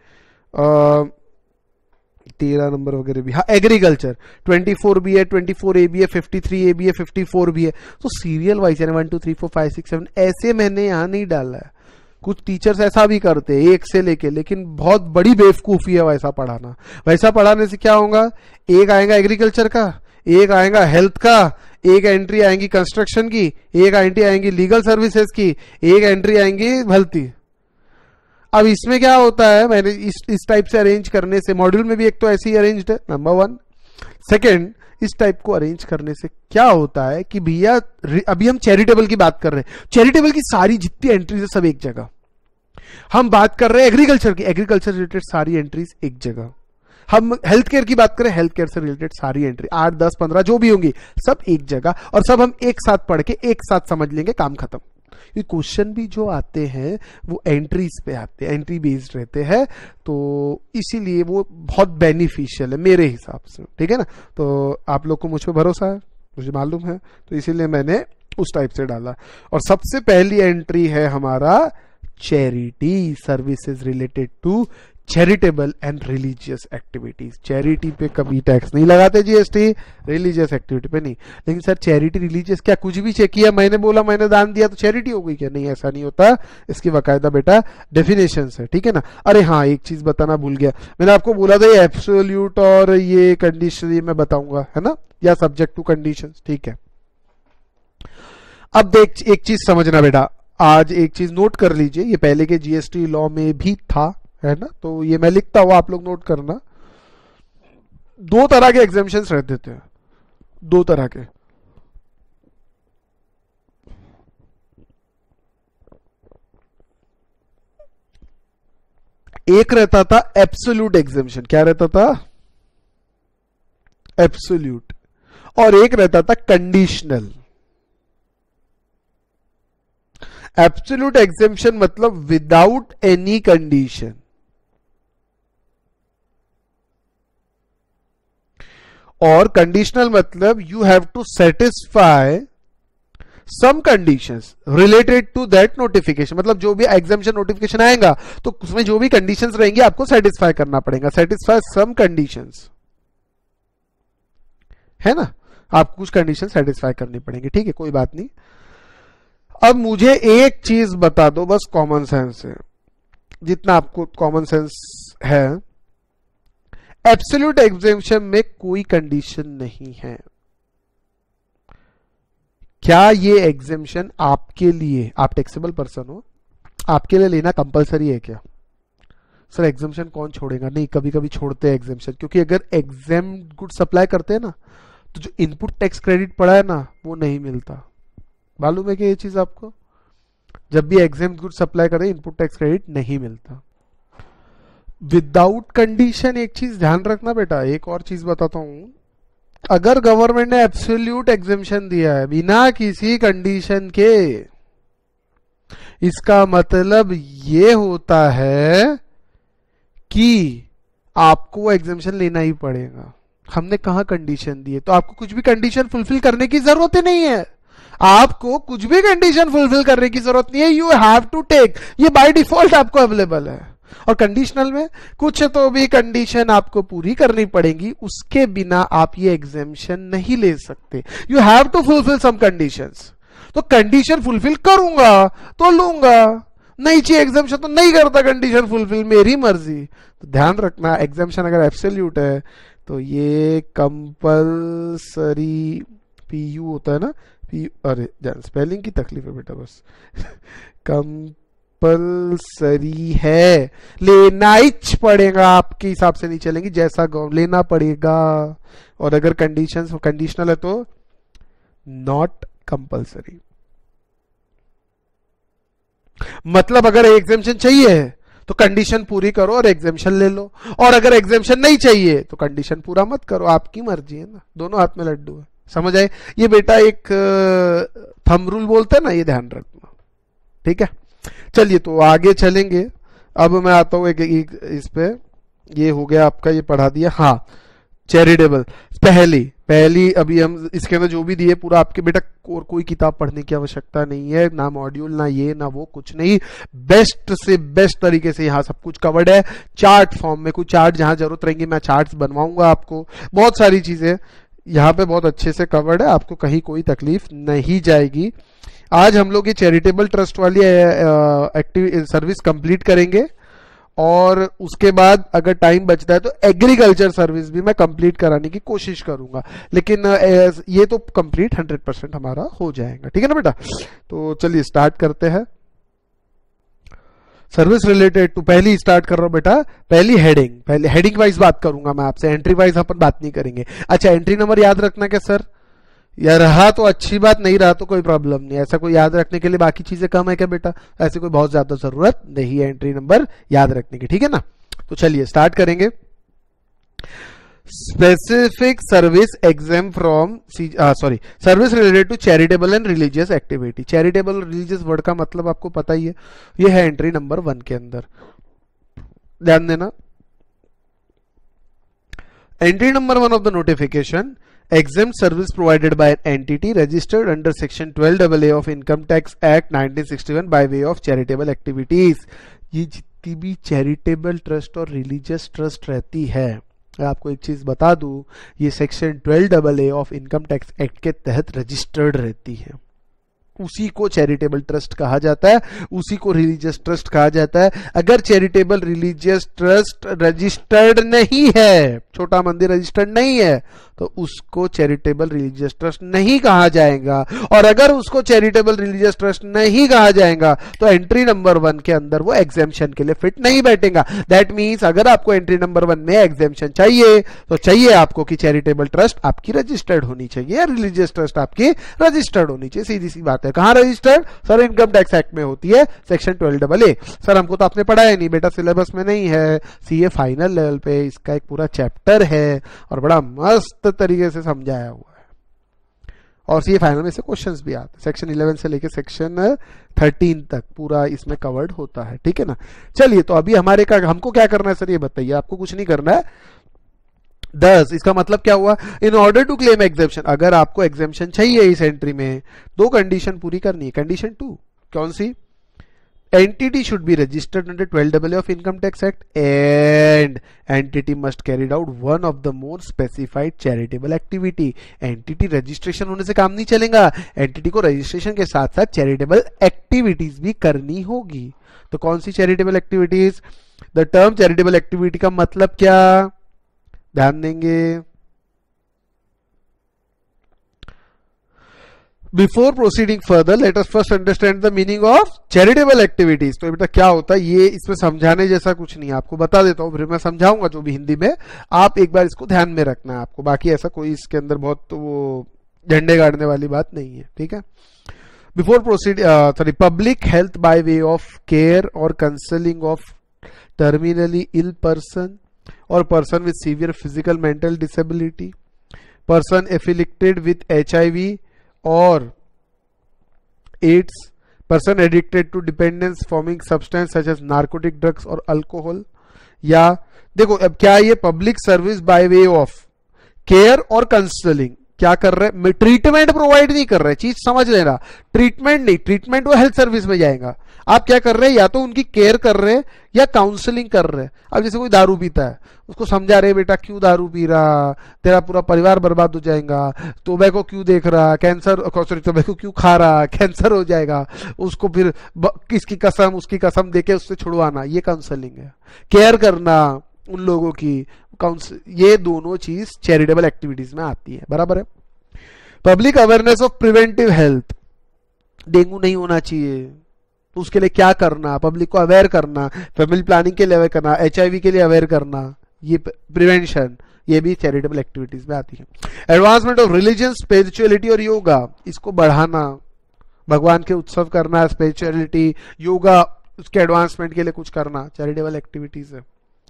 तेरह नंबर वगैरह भी। हाँ, एग्रीकल्चर ट्वेंटी फोर भी है, ट्वेंटी फोर ए भी है, फिफ्टी थ्री ए भी है, फिफ्टी फोर भी है। तो सीरियल वाइज यानी one two three four five six seven ऐसे मैंने यहां नहीं डाला है। कुछ टीचर्स ऐसा भी करते हैं एक से लेके, लेकिन बहुत बड़ी बेवकूफी है वैसा पढ़ाना। वैसा पढ़ाने से क्या होगा, एक आएगा एग्रीकल्चर का, एक आएगा हेल्थ का, एक एंट्री आएंगी कंस्ट्रक्शन की, एक एंट्री आएंगी लीगल सर्विसेज की, एक एंट्री आएंगी भलती। अब इसमें क्या होता है, मैंने इस इस टाइप से अरेंज करने से, मॉड्यूल में भी एक तो ऐसे ही अरेंज्ड है, नंबर वन। सेकंड, इस टाइप को अरेंज करने से क्या होता है कि भैया अभी हम चैरिटेबल की बात कर रहे हैं, चैरिटेबल की सारी जितनी एंट्रीज है सब एक जगह। हम बात कर रहे हैं एग्रीकल्चर की, एग्रीकल्चर रिलेटेड सारी एंट्रीज एक जगह। हम हेल्थ केयर की बात करें, हेल्थ केयर से रिलेटेड सारी एंट्री आठ दस पंद्रह जो भी होंगी सब एक जगह, और सब हम एक साथ पढ़ के एक साथ समझ लेंगे, काम खत्म। ये क्वेश्चन भी जो आते हैं वो एंट्रीज पे आते हैं, एंट्री बेस्ड रहते हैं, तो इसीलिए वो बहुत बेनिफिशियल है मेरे हिसाब से, ठीक है ना। तो आप लोग को मुझ पर भरोसा है, मुझे मालूम है, तो इसीलिए मैंने उस टाइप से डाला। और सबसे पहली एंट्री है हमारा charity services related to charitable and religious activities. Charity पे कभी टैक्स नहीं लगाते जीएसटी, रिलीजियस एक्टिविटी पे नहीं। लेकिन सर चैरिटी रिलीजियस क्या कुछ भी चेक किया, मैंने बोला मैंने दान दिया तो चैरिटी हो गई क्या? नहीं, ऐसा नहीं होता। इसकी बाकायदा बेटा डेफिनेशन है, ठीक है ना। अरे हाँ, एक चीज बताना भूल गया, मैंने आपको बोला था ये एब्सोल्यूट और ये कंडीशन ये मैं बताऊंगा, है ना, या सब्जेक्ट टू कंडीशन, ठीक है। अब देख एक चीज समझना बेटा, आज एक चीज नोट कर लीजिए, ये पहले के जीएसटी लॉ में भी था, है ना, तो ये मैं लिखता हूं, आप लोग नोट करना। दो तरह के एग्जेम्पशंस रहते थे, दो तरह के। एक रहता था एब्सोल्यूट एग्जेम्पशन, क्या रहता था? एब्सोल्यूट। और एक रहता था कंडीशनल। एब्सोल्यूट एग्जेम्पशन मतलब विदाउट एनी कंडीशन, और कंडीशनल मतलब you have to satisfy some conditions related to that notification. मतलब जो भी एग्जामिनेशन नोटिफिकेशन आएगा तो उसमें जो भी कंडीशंस रहेंगी आपको सेटिस्फाई करना पड़ेगा, सेटिस्फाई सम कंडीशंस, है ना, आपको कुछ कंडीशन सेटिस्फाई करनी पड़ेंगी, ठीक है, कोई बात नहीं। अब मुझे एक चीज बता दो बस कॉमन सेंस से, जितना आपको कॉमन सेंस है, एब्सोल्यूट एग्जेम्पशन में कोई कंडीशन नहीं है। क्या ये एग्जेम्पशन आपके लिए, आप टैक्सेबल पर्सन हो, आपके लिए लेना कंपलसरी है क्या? सर एग्जेम्पशन कौन छोड़ेगा? नहीं, कभी कभी छोड़ते हैं एग्जेम्पशन, क्योंकि अगर एग्जाम गुड सप्लाई करते हैं ना तो जो इनपुट टैक्स क्रेडिट पड़ा है ना वो नहीं मिलता। मालूम है कि ये चीज आपको? जब भी एग्जाम गुड सप्लाई करें इनपुट टैक्स क्रेडिट नहीं मिलता। विदाउट कंडीशन एक चीज ध्यान रखना बेटा, एक और चीज बताता हूं, अगर गवर्नमेंट ने एब्सोल्यूट एग्जेम्पशन दिया है बिना किसी कंडीशन के, इसका मतलब ये होता है कि आपको एग्जेम्पशन लेना ही पड़ेगा। हमने कहा कंडीशन दी है, तो आपको कुछ भी कंडीशन फुलफिल करने की जरूरत ही नहीं है, आपको कुछ भी कंडीशन फुलफिल करने की जरूरत नहीं है, यू हैव टू टेक, ये बाय डिफॉल्ट आपको अवेलेबल है। और कंडीशनल में कुछ तो भी कंडीशन आपको पूरी करनी पड़ेगी, उसके बिना आप ये एग्जेम्पशन नहीं ले सकते। You have to fulfil some conditions. तो कंडीशन फुलफिल करूंगा तो लूंगा, नहीं चाहिए एग्जेम्पशन तो नहीं करता, कंडीशन फुलफिल मेरी मर्जी। तो ध्यान रखना, एग्जेम्पशन अगर एब्सोल्यूट है तो ये कंपल्सरी पी यू होता है ना, पी, अरे जान स्पेलिंग की तकलीफ है बेटा बस कंपल्सरी है, लेना ही पड़ेगा, आपके हिसाब से नहीं चलेंगी, जैसा लेना पड़ेगा। और अगर कंडीशंस कंडीशनल है तो नॉट कंपल्सरी। मतलब अगर एग्जेम्पशन चाहिए तो कंडीशन पूरी करो और एग्जेम्पशन ले लो, और अगर एग्जेम्पशन नहीं चाहिए तो कंडीशन पूरा मत करो, आपकी मर्जी है ना, दोनों हाथ में लड्डू है। समझ आए? ये बेटा एक थंब रूल बोलते हैं ना, ये ध्यान रखना, ठीक है। चलिए तो आगे चलेंगे। अब मैं आता हूं एक, एक इस पे, ये हो गया आपका, ये पढ़ा दिया। हाँ, चैरिटेबल पहली पहली अभी हम इसके अंदर जो भी दिए पूरा आपके बेटा, और कोई किताब पढ़ने की आवश्यकता नहीं है, ना मॉड्यूल ना ये ना वो, कुछ नहीं, बेस्ट से बेस्ट तरीके से यहाँ सब कुछ कवर्ड है। चार्ट फॉर्म में, कोई चार्ट जहां जरूरत रहेंगी मैं चार्ट्स बनवाऊंगा आपको, बहुत सारी चीजें यहाँ पे बहुत अच्छे से कवर्ड है, आपको कहीं कोई तकलीफ नहीं जाएगी। आज हम लोग ये चैरिटेबल ट्रस्ट वाली एक्टिव सर्विस कंप्लीट करेंगे, और उसके बाद अगर टाइम बचता है तो एग्रीकल्चर सर्विस भी मैं कंप्लीट कराने की कोशिश करूंगा, लेकिन ये तो कंप्लीट हंड्रेड परसेंट हमारा हो जाएगा, ठीक है ना बेटा। तो चलिए स्टार्ट करते हैं। सर्विस रिलेटेड टू, पहली स्टार्ट कर रहा हूं बेटा, पहली हेडिंग, पहले हेडिंग वाइज बात करूंगा मैं आपसे, एंट्री वाइज अपन बात नहीं करेंगे। अच्छा, एंट्री नंबर याद रखना क्या सर? या रहा तो अच्छी बात, नहीं रहा तो कोई प्रॉब्लम नहीं, ऐसा कोई याद रखने के लिए बाकी चीजें कम है क्या बेटा? ऐसी कोई बहुत ज्यादा जरूरत नहीं है एंट्री नंबर याद रखने की, ठीक है ना। तो चलिए स्टार्ट करेंगे। Specific service exempt from sorry service related to charitable and religious activity. Charitable religious word का मतलब आपको पता ही है, ये है एंट्री नंबर वन के अंदर, ध्यान देना। Entry number one of the notification, exempt service provided by an entity registered under section twelve A A of Income Tax Act nineteen sixty-one by way of charitable activities। ये जितनी भी charitable trust और religious trust रहती है, आपको एक चीज बता दूं, ये section twelve A A of income tax act के तहत रजिस्टर्ड रहती है, उसी को चैरिटेबल ट्रस्ट कहा जाता है, उसी को रिलीजियस ट्रस्ट कहा जाता है। अगर चैरिटेबल रिलीजियस ट्रस्ट रजिस्टर्ड नहीं है, छोटा मंदिर रजिस्टर्ड नहीं है, तो उसको चैरिटेबल रिलीजियस ट्रस्ट नहीं कहा जाएगा, और अगर उसको चैरिटेबल रिलीजियस ट्रस्ट नहीं कहा जाएगा तो एंट्री नंबर वन के अंदर वो एग्जेम्पशन के लिए फिट नहीं बैठेगा। दैट मीन्स अगर आपको एंट्री नंबर वन में एग्जेम्पशन चाहिए तो चाहिए आपको कि चैरिटेबल ट्रस्ट आपकी रजिस्टर्ड होनी चाहिए, रिलीजियस ट्रस्ट आपकी रजिस्टर्ड होनी चाहिए, सीधी सी बात है। कहां registered? Sir income tax act में होती है, section twelve A A। Sir हमको तो आपने पढ़ाया नहीं बेटा, सिलेबस में नहीं है, सीए फाइनल लेवल पे इसका एक पूरा चैप्टर है और बड़ा मस्त तरीके से समझाया हुआ है, और सीए फाइनल में से क्वेश्चंस भी आते हैं, सेक्शन इलेवन से लेके सेक्शन थर्टीन तक पूरा इसमें कवर्ड होता है, ठीक है ना। चलिए तो अभी हमारे का हमको क्या करना है सर ये बताइए? आपको कुछ नहीं करना है। दस, इसका मतलब क्या हुआ? In order to claim exemption, अगर आपको एग्जेम्पशन चाहिए इस एंट्री में, दो कंडीशन पूरी करनी है। कंडीशन टू कौन सी? Entity should be registered under twelve A A of income tax act, and entity must carried out one of the more specified charitable activity. Entity registration होने से काम नहीं चलेगा, एंटिटी को रजिस्ट्रेशन के साथ साथ चैरिटेबल एक्टिविटीज भी करनी होगी। तो कौन सी charitable activities? The term charitable activity का मतलब क्या, ध्यान देंगे। Before proceeding further let us first understand the meaning of charitable activities. तो बेटा क्या होता है ये, इसमें समझाने जैसा कुछ नहीं है, आपको बता देता हूं, फिर मैं समझाऊंगा जो भी हिंदी में, आप एक बार इसको ध्यान में रखना है आपको, बाकी ऐसा कोई इसके अंदर बहुत तो वो झंडे गाड़ने वाली बात नहीं है, ठीक है। Before proceed sorry public health by way of care और counselling of terminally ill person or person with severe physical mental disability, person afflicted with H I V or AIDS, person addicted to dependence forming substance such as narcotic drugs or alcohol। या देखो अब क्या ये public service by way of care और counselling क्या कर रहे हैं? ट्रीटमेंट प्रोवाइड नहीं कर रहे, चीज समझ लेना, ट्रीटमेंट नहीं, ट्रीटमेंट वो हेल्थ सर्विस में जाएगा। आप क्या कर रहे हैं? या तो उनकी केयर कर रहे हैं या काउंसलिंग कर रहे हैं। अब जैसे कोई दारू पीता है, उसको समझा रहे बेटा क्यों दारू पी रहा, तेरा पूरा परिवार बर्बाद हो जाएगा, टोबैको क्यों देख रहा, कैंसर सॉरी टोबैको क्यों खा रहा, कैंसर हो जाएगा, उसको फिर किसकी कसम उसकी कसम देके उससे छुड़वाना, ये काउंसलिंग है। केयर करना, उन लोगों की काउंसिल, ये दोनों चीज चैरिटेबल एक्टिविटीज में आती है, बराबर है। Public awareness of preventive health, dengue नहीं होना चाहिए तो उसके लिए क्या करना, पब्लिक को अवेयर करना, फैमिली प्लानिंग के लिए अवेयर करना, एचआईवी के लिए अवेयर करना, ये प्रिवेंशन, ये भी चैरिटेबल एक्टिविटीज में आती है। एडवांसमेंट ऑफ रिलीजन, स्पिरिचुअलिटी और योगा, इसको बढ़ाना, भगवान के उत्सव करना, स्पिरिचुअलिटी, योगा, उसके एडवांसमेंट के लिए कुछ करना, चैरिटेबल एक्टिविटीज है।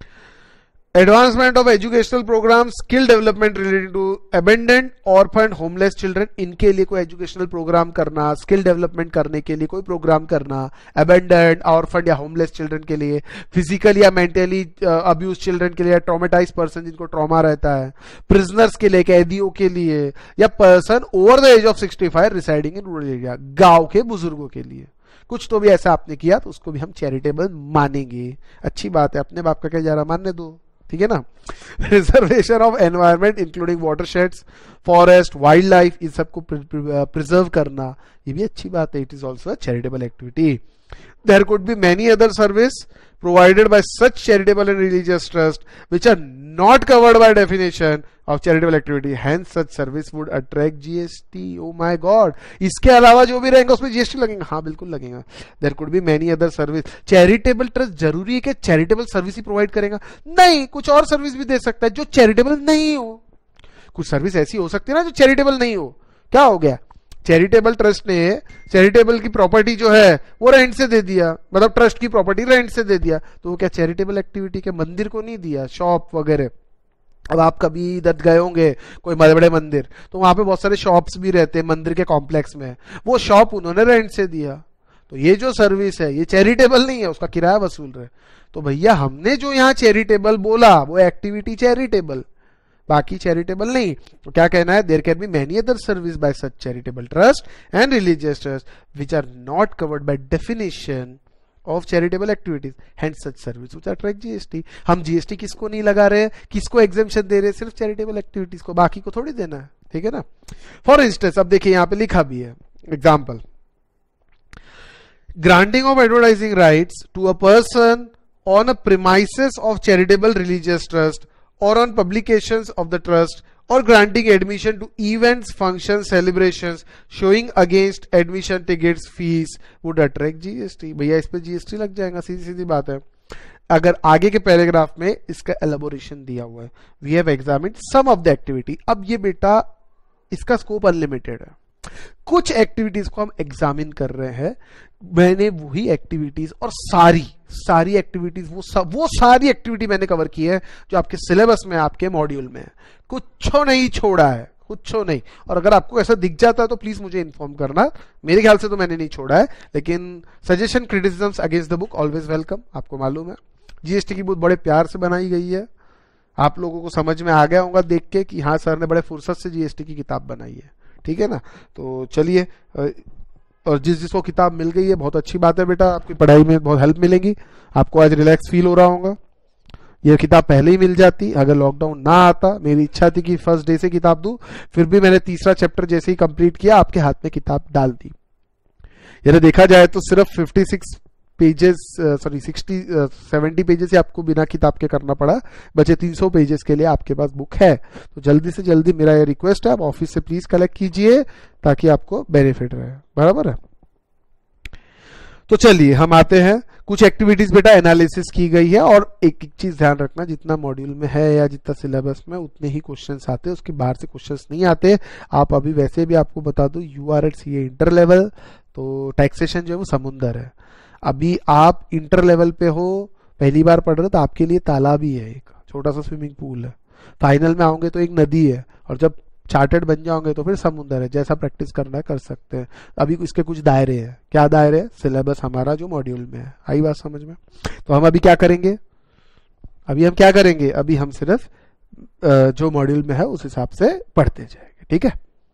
Advancement of educational programme, skill development related to abandoned, orphan, homeless children, इनके लिए कोई एजुकेशनल प्रोग्राम करना, स्किल डेवलपमेंट करने के लिए कोई प्रोग्राम करना, अबेंडेंट, ऑर्फन या होमलेस चिल्ड्रन के लिए, फिजिकली या मेंटली अब्यूज चिल्ड्रन के लिए, ट्रॉमेटाइज पर्सन जिनको ट्रॉमा रहता है, प्रिजनर्स के लिए, कैदियों के लिए, या person over the age of sixty five residing in rural area, गांव के बुजुर्गों के लिए। कुछ तो भी ऐसा आपने किया तो उसको भी हम चैरिटेबल मानेंगे, अच्छी बात है, अपने बाप का क्या जा रहा, मानने दो, ठीक है ना। Preservation of environment including watersheds, forest, wildlife, इन सबको प्रिजर्व करना, ये भी अच्छी बात है, it is also a charitable activity. There could be many other service provided by such charitable and religious trust which are not covered by definition of charitable activity. Hence, such service would attract G S T. Oh my God! इसके अलावा जो भी रहेंगे उसमें GST लगेगा, हाँ बिल्कुल लगेगा। There could be many other service. Charitable trust जरूरी है कि चैरिटेबल सर्विस ही प्रोवाइड करेगा? नहीं, कुछ और सर्विस भी दे सकता है जो चैरिटेबल नहीं हो। कुछ सर्विस ऐसी हो सकती है ना जो चैरिटेबल नहीं हो। क्या हो गया, चैरिटेबल ट्रस्ट ने चैरिटेबल की प्रॉपर्टी जो है वो रेंट से दे दिया, मतलब ट्रस्ट की प्रॉपर्टी रेंट से दे दिया, तो वो क्या चैरिटेबल एक्टिविटी के, मंदिर को नहीं दिया, शॉप वगैरह। अब आप कभी इधर गए होंगे कोई बड़े बड़े मंदिर, तो वहां पे बहुत सारे शॉप्स भी रहते हैं मंदिर के कॉम्प्लेक्स में, वो शॉप उन्होंने रेंट से दिया, तो ये जो सर्विस है ये चैरिटेबल नहीं है, उसका किराया वसूल रहे। तो भैया हमने जो यहाँ चैरिटेबल बोला वो एक्टिविटी चैरिटेबल, बाकी चैरिटेबल नहीं। तो क्या कहना है, there can be many other service by such charitable trust and religious trust which are not covered by definition of charitable activities, hence such service which attract GST. हम GST किसको नहीं लगा रहे, किसको एग्जेम्पशन दे रहे, सिर्फ चैरिटेबल एक्टिविटीज को, बाकी को थोड़ी देना है, ठीक है ना। फॉर इंस्टेंस, अब देखिए यहाँ पे लिखा भी है example, granting of advertising rights to a person on a premises of charitable religious trust or on publications of the trust, or granting admission to events, functions, celebrations showing against admission tickets fees would attract G S T. भैया इस पे GST लग जाएगा, सीधी सीधी बात है। अगर आगे के पैराग्राफ में इसका एलाबोरेशन दिया हुआ है, we have examined some of the activity. अब ये बेटा इसका स्कोप अनलिमिटेड है, कुछ एक्टिविटीज को हम एग्जामिन कर रहे हैं, मैंने वही एक्टिविटीज और सारी सारी एक्टिविटीज वो सा, वो सारी एक्टिविटी मैंने कवर की है जो आपके सिलेबस में, आपके मॉड्यूल में है, कुछ नहीं छोड़ा है, कुछ नहीं। और अगर आपको ऐसा दिख जाता है तो प्लीज मुझे इन्फॉर्म करना, मेरे ख्याल से तो मैंने नहीं छोड़ा है, लेकिन suggestion criticisms against the book always welcome. आपको मालूम है जीएसटी की बुक बड़े प्यार से बनाई गई है, आप लोगों को समझ में आ गया होगा देख के कि हाँ सर ने बड़े फुर्सत से जीएसटी की किताब बनाई है, ठीक है ना। तो चलिए, और जिस जिसको किताब मिल गई है बहुत अच्छी बात है बेटा, आपकी पढ़ाई में बहुत हेल्प मिलेगी, आपको आज रिलैक्स फील हो रहा होगा। ये किताब पहले ही मिल जाती अगर लॉकडाउन ना आता, मेरी इच्छा थी कि फर्स्ट डे से किताब दूं, फिर भी मैंने तीसरा चैप्टर जैसे ही कंप्लीट किया आपके हाथ में किताब डाल दी। यानी देखा जाए तो सिर्फ छप्पन pages, sorry sixty seventy pages ही आपको बिना किताब के करना पड़ा, बचे तीन सौ पेजेस के लिए आपके पास बुक है। तो जल्दी से जल्दी मेरा ये रिक्वेस्ट है, आप ऑफिस से प्लीज कलेक्ट कीजिए ताकि आपको बेनिफिट रहे, बराबर है। तो चलिए हम आते हैं, कुछ एक्टिविटीज बेटा एनालिसिस की गई है, और एक एक चीज ध्यान रखना, जितना मॉड्यूल में है या जितना सिलेबस में उतने ही क्वेश्चंस आते हैं, उसके बाहर से क्वेश्चंस नहीं आते। आप अभी वैसे भी आपको बता दो, you are at C A inter level, तो टैक्सेशन जो है वो समुंदर है। अभी आप इंटर लेवल पे हो, पहली बार पढ़ रहे हो, तो आपके लिए तालाब ही है, एक छोटा सा स्विमिंग पूल है। फाइनल में आओगे तो एक नदी है, और जब चार्टेड बन जाओगे तो फिर समुद्र है। जैसा प्रैक्टिस करना है कर सकते हैं। अभी इसके कुछ दायरे हैं। क्या दायरे है? सिलेबस हमारा जो मॉड्यूल में है। आई बात समझ में? तो हम अभी क्या करेंगे, अभी हम क्या करेंगे, अभी हम सिर्फ जो मॉड्यूल में है उस हिसाब से पढ़ते जाएंगे, ठीक है।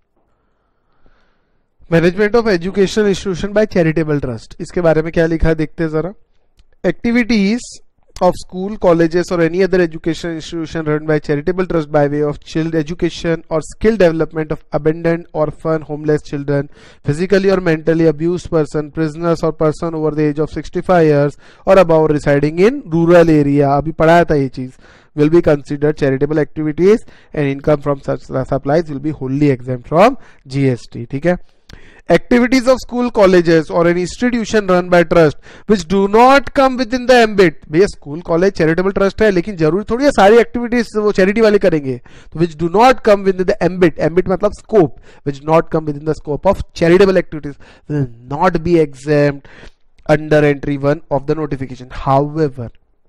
Management of education institution by charitable trust, इसके बारे में क्या लिखा है देखते हैं जरा। Activities of school, colleges or any other education institution run by charitable trust by way of child education or skill development of abandoned, orphan, homeless children, physically or mentally abused person, prisoners or person over the age of sixty-five years or above residing in rural area. अभी पढ़ाया था ये चीज. Will be considered charitable activities and income from such supplies will be wholly exempt from G S T. ठीक है. Activities of school, colleges or an institution run by trust which do not come within the ambit. भैया school college charitable trust है, लेकिन जरूरी थोड़ी है सारी activities वो चैरिटी वाले करेंगे. तो which do not come within the ambit, ambit मतलब scope, which not come within the scope of charitable activities will not be exempt under entry one of the notification. However,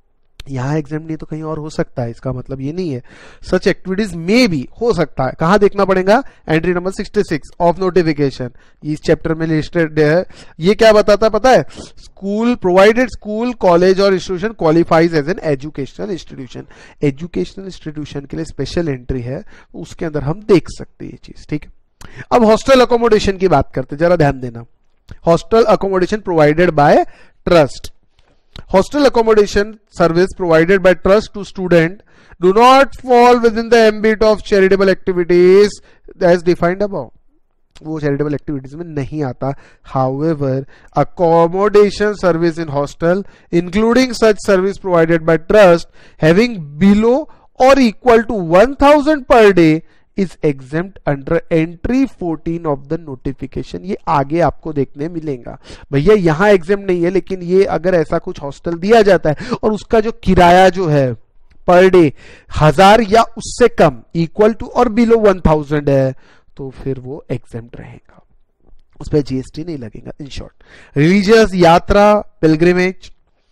यहां exam नहीं तो कहीं और हो सकता है, इसका मतलब ये नहीं है. सच एक्टिविटीज में भी हो सकता है. कहां देखना पड़ेगा? Entry number sixty six of notification. इस चैप्टर में लिस्टेड है. ये क्या बताता है पता है? स्कूल प्रोवाइडेड स्कूल, कॉलेज और institution qualifies as an educational institution. Educational institution के लिए स्पेशल एंट्री है, उसके अंदर हम देख सकते हैं ये चीज. ठीक है. अब हॉस्टल अकोमोडेशन की बात करते, जरा ध्यान देना. Hostel accommodation provided by trust. Hostel accommodation service provided by trust to student do not fall within the ambit of charitable activities as defined above. वो charitable activities में नहीं आता. However, accommodation service in hostel, including such service provided by trust, having below or equal to one thousand per day, is exempt under entry fourteen of the notification. ये आगे आपको देखने मिलेगा. भैया यहाँ exempt नहीं है, लेकिन ये अगर ऐसा कुछ हॉस्टल दिया जाता है और उसका जो किराया जो है पर डे हजार या उससे कम, इक्वल टू और बिलो वन थाउजेंड है, तो फिर वो exempt रहेगा, उस पर जीएसटी नहीं लगेगा. In short, religious yatra pilgrimage,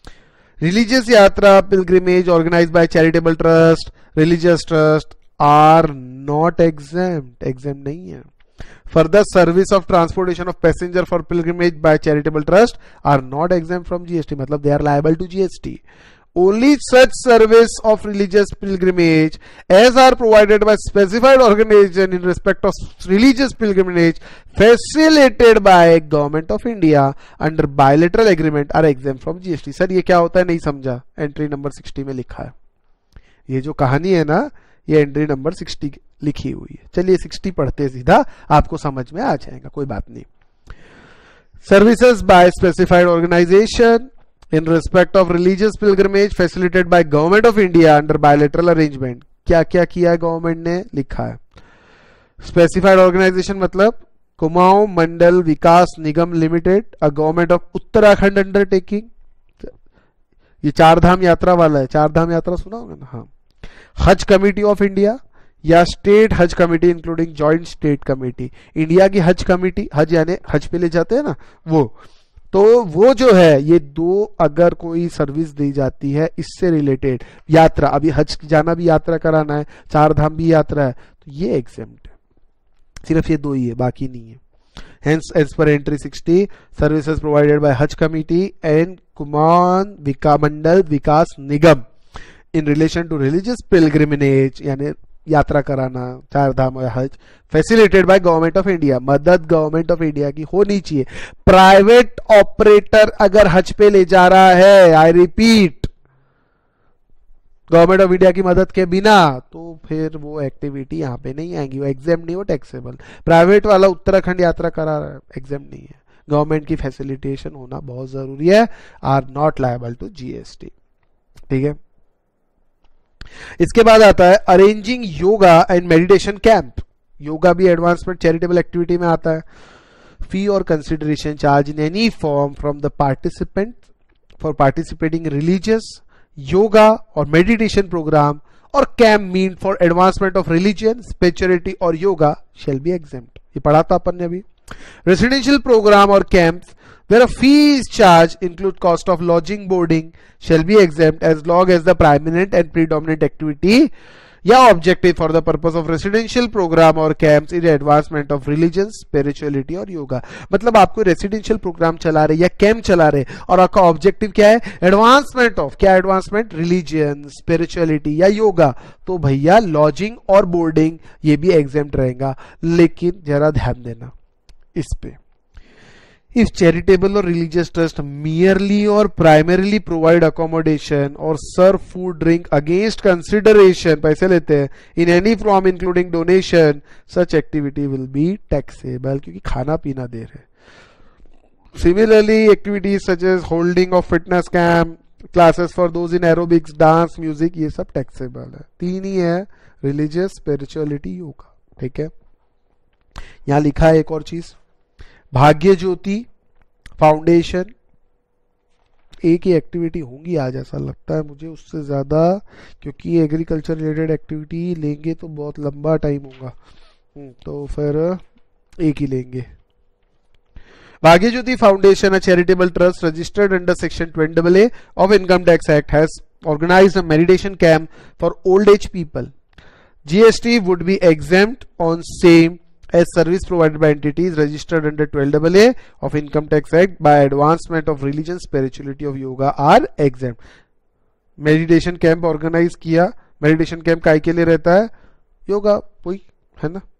religious yatra pilgrimage organised by charitable trust, religious trust are not exempt. Exempt नहीं है. Further service of transportation of passenger for pilgrimage by charitable trust are not exempt from GST. मतलब they are liable to GST. Only such service of religious pilgrimage as are provided by specified organisation in respect of religious pilgrimage facilitated by government of India under bilateral agreement are exempt from GST. Sir ये क्या होता है, नहीं समझा? Entry number sixty में लिखा है. ये जो कहानी है ना, ये एंट्री नंबर सिक्सटी लिखी हुई है. चलिए सिक्सटी पढ़ते सीधा, आपको समझ में आ जाएगा, कोई बात नहीं. Services by specified organisation in respect of religious pilgrimage facilitated by government of India under bilateral arrangement. क्या क्या किया है गवर्नमेंट ने, लिखा है. स्पेसिफाइड ऑर्गेनाइजेशन मतलब Kumaon Mandal Vikas Nigam limited, a government of Uttarakhand undertaking. ये चार धाम यात्रा वाला है. चार धाम यात्रा सुना होगा ना? हाँ. हज कमेटी ऑफ इंडिया या state Haj committee including joint state committee. India की हज कमेटी, हज यानी हज पे ले जाते हैं ना वो, तो वो जो है ये दो अगर कोई सर्विस दी जाती है इससे रिलेटेड यात्रा, अभी हज जाना भी यात्रा कराना है, चार धाम भी यात्रा है, तो ये एग्जेम्प्ट है. सिर्फ ये दो ही है, बाकी नहीं है. Hence, as per entry sixty, services provided by Hajj Committee and Kumaon Vikamandal Vikas Nigam in relation to religious pilgrimage यानी यात्रा कराना, चार धाम या Haj, facilitated by government of India. मदद गवर्नमेंट ऑफ इंडिया की होनी चाहिए. प्राइवेट ऑपरेटर अगर हज पे ले जा रहा है, I repeat, government of India की मदद के बिना, तो फिर वो एक्टिविटी यहाँ पे नहीं आएंगी, वो एग्जाम नहीं, वो टैक्सेबल. प्राइवेट वाला उत्तराखंड यात्रा करा रहा है, एग्जाम नहीं है. गवर्नमेंट की फैसिलिटेशन होना बहुत जरूरी है. Are not liable to GST. ठीक है. इसके बाद आता है arranging yoga and meditation camp. Yoga भी एडवांसमेंट चैरिटेबल एक्टिविटी में आता है. फी और consideration charge in any form from the participant for participating religious yoga और मेडिटेशन प्रोग्राम और camp meant for advancement of religion spirituality और yoga shall be exempt. ये पढ़ा था अपन ने अभी. रेसिडेंशियल प्रोग्राम और camps where a fee is charged include cost of lodging boarding shall be exempt as long as the prominent and predominant activity या objective for the purpose of residential program or camps in advancement of religion spirituality और yoga. मतलब आपको residential programme चला रहे या camp चला रहे और आपका ऑब्जेक्टिव क्या है, एडवांसमेंट ऑफ, क्या एडवांसमेंट, रिलीजियन स्पिरिचुअलिटी या योगा, तो भैया लॉजिंग और बोर्डिंग ये भी एग्जेम्प्ट रहेगा. लेकिन जरा ध्यान देना इस पे, If charitable or religious trust merely or primarily provide accommodation or serve food drink against consideration, पैसे लेते हैं, in any form including donation, such activity will be taxable, क्योंकि खाना पीना दे रहे. Similarly, activities such as holding of fitness camp, classes for those in aerobics, dance, music, ये सब taxable है. तीन ही है, religious, spirituality, yoga. ठीक है. यहाँ लिखा है एक और चीज, भाग्य ज्योति फाउंडेशन, एक ही एक्टिविटी होंगी आज ऐसा लगता है मुझे, उससे ज्यादा, क्योंकि एग्रीकल्चर रिलेटेड एक्टिविटी लेंगे तो बहुत लंबा टाइम होगा, तो फिर एक ही लेंगे. Bhagya Jyoti foundation, a charitable trust registered under section twenty A of Income Tax Act, has organized a meditation camp for old age people. G S T would be exempt on same as service provided by entities registered under twelve A of Income Tax Act by advancement of religion, spirituality of yoga are exempt. Meditation camp organise किया. Meditation camp काय के लिए रहता है? Yoga, वही है ना.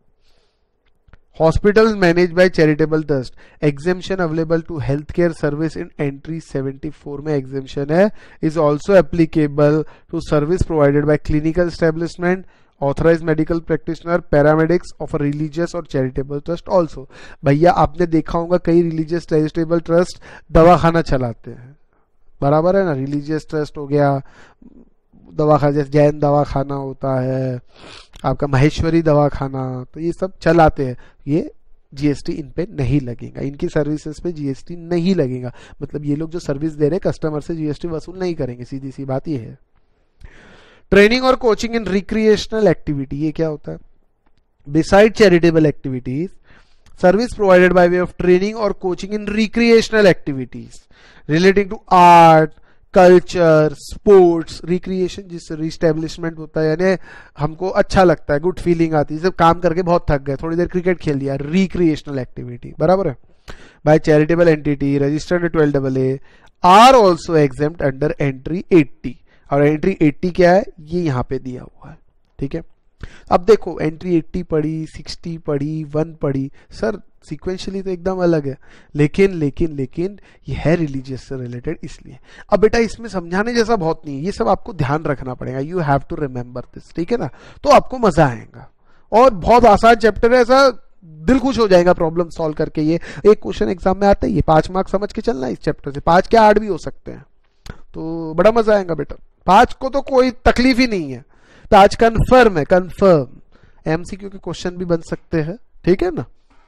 Hospital manage by charitable trust, exemption available to health care service in entry चौहत्तर में एग्जेम्पशन है. Is also applicable to service provided by clinical establishment, authorise medical practitioner, paramedics of religious और चैरिटेबल ट्रस्ट ऑल्सो. भैया आपने देखा होगा कई रिलीजियस चैरिटेबल ट्रस्ट दवाखाना चलाते हैं, बराबर है ना. रिलीजियस ट्रस्ट हो गया दवाखाना, जैसे जैन दवाखाना होता है आपका, महेश्वरी दवाखाना, तो ये सब चलाते हैं. ये जीएसटी इन पे नहीं लगेगा, इनकी सर्विसेज पे जीएसटी नहीं लगेगा. मतलब ये लोग जो सर्विस दे रहे हैं कस्टमर से जीएसटी वसूल नहीं करेंगे, सीधी सी बात ये है. ट्रेनिंग और कोचिंग इन रिक्रिएशनल एक्टिविटी, ये क्या होता है? Beside charitable activities, service provided by way of training और coaching in recreational activities relating to art, culture, sports. Recreation जिससे रिस्टेब्लिशमेंट होता है, यानी हमको अच्छा लगता है, गुड फीलिंग आती है, जब काम करके बहुत थक गए, थोड़ी देर क्रिकेट खेल लिया, रिक्रिएशनल एक्टिविटी, बराबर है. By charitable entity registered twelve A are also exempt under entry eighty. और एंट्री एट्टी क्या है? ये यहां पे दिया हुआ है. ठीक है. अब देखो एंट्री एट्टी पढ़ी, सिक्सटी पढ़ी, वन पढ़ी, सर सीक्वेंशियली तो एकदम अलग है, लेकिन लेकिन लेकिन ये है रिलीजियस से रिलेटेड इसलिए. अब बेटा इसमें समझाने जैसा बहुत नहीं है, ये सब आपको ध्यान रखना पड़ेगा. You have to remember this, ठीक है ना. तो आपको मजा आएगा और बहुत आसान चैप्टर है, ऐसा दिल खुश हो जाएगा प्रॉब्लम सॉल्व करके. ये एक क्वेश्चन एग्जाम में आता है, ये पांच मार्क्स समझ के चलना है इस चैप्टर से, पांच क्या आठ भी हो सकते हैं, तो बड़ा मजा आएगा बेटा. पांच को तो कोई तकलीफ ही नहीं है, पांच कंफर्म है, कंफर्म. एमसीक्यू के क्वेश्चन भी बन सकते हैं, ठीक है ना.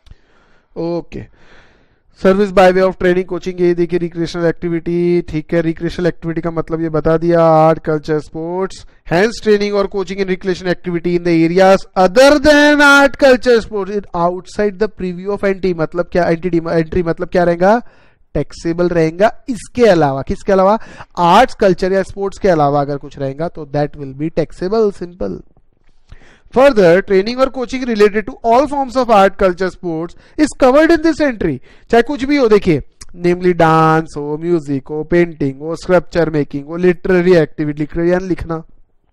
Okay. Service by way of training coaching, ये देखिए रिक्रिएशनल एक्टिविटी, ठीक है. रिक्रिएशनल एक्टिविटी का मतलब ये बता दिया, art, culture, sports. Hence training और coaching in recreational activity in the areas other than art, culture, sports outside the preview of entry. मतलब क्या? एंट्री एंट्री मतलब क्या रहेगा? टैक्सेबल रहेगा. इसके अलावा, किसके अलावा? आर्ट्स, कल्चर या स्पोर्ट्स के अलावा अगर कुछ रहेगा तो that will be taxable. Simple. Further training और coaching related to all forms of art, culture, sports is covered in this entry. चाहे कुछ भी हो, देखिए, नेमली डांस हो, म्यूजिक हो, पेंटिंग हो, स्कल्पचर मेकिंग हो, लिटरेरी एक्टिविटी, लिटरेरी लिखना,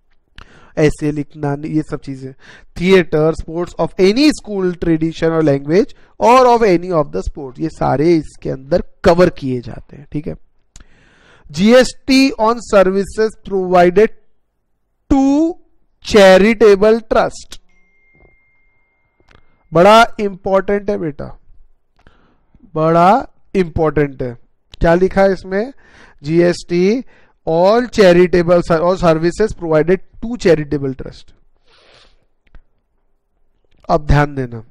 ऐसे लिखना, ये सब चीजें, theatre, sports of any school tradition और लैंग्वेज और of any of the sports, ये सारे इसके अंदर कवर किए जाते हैं. ठीक है. GST on services provided to charitable trust, बड़ा इंपॉर्टेंट है बेटा, बड़ा इंपॉर्टेंट है. क्या लिखा है इसमें? जीएसटी ऑल चैरिटेबल और services provided to charitable trust. अब ध्यान देना,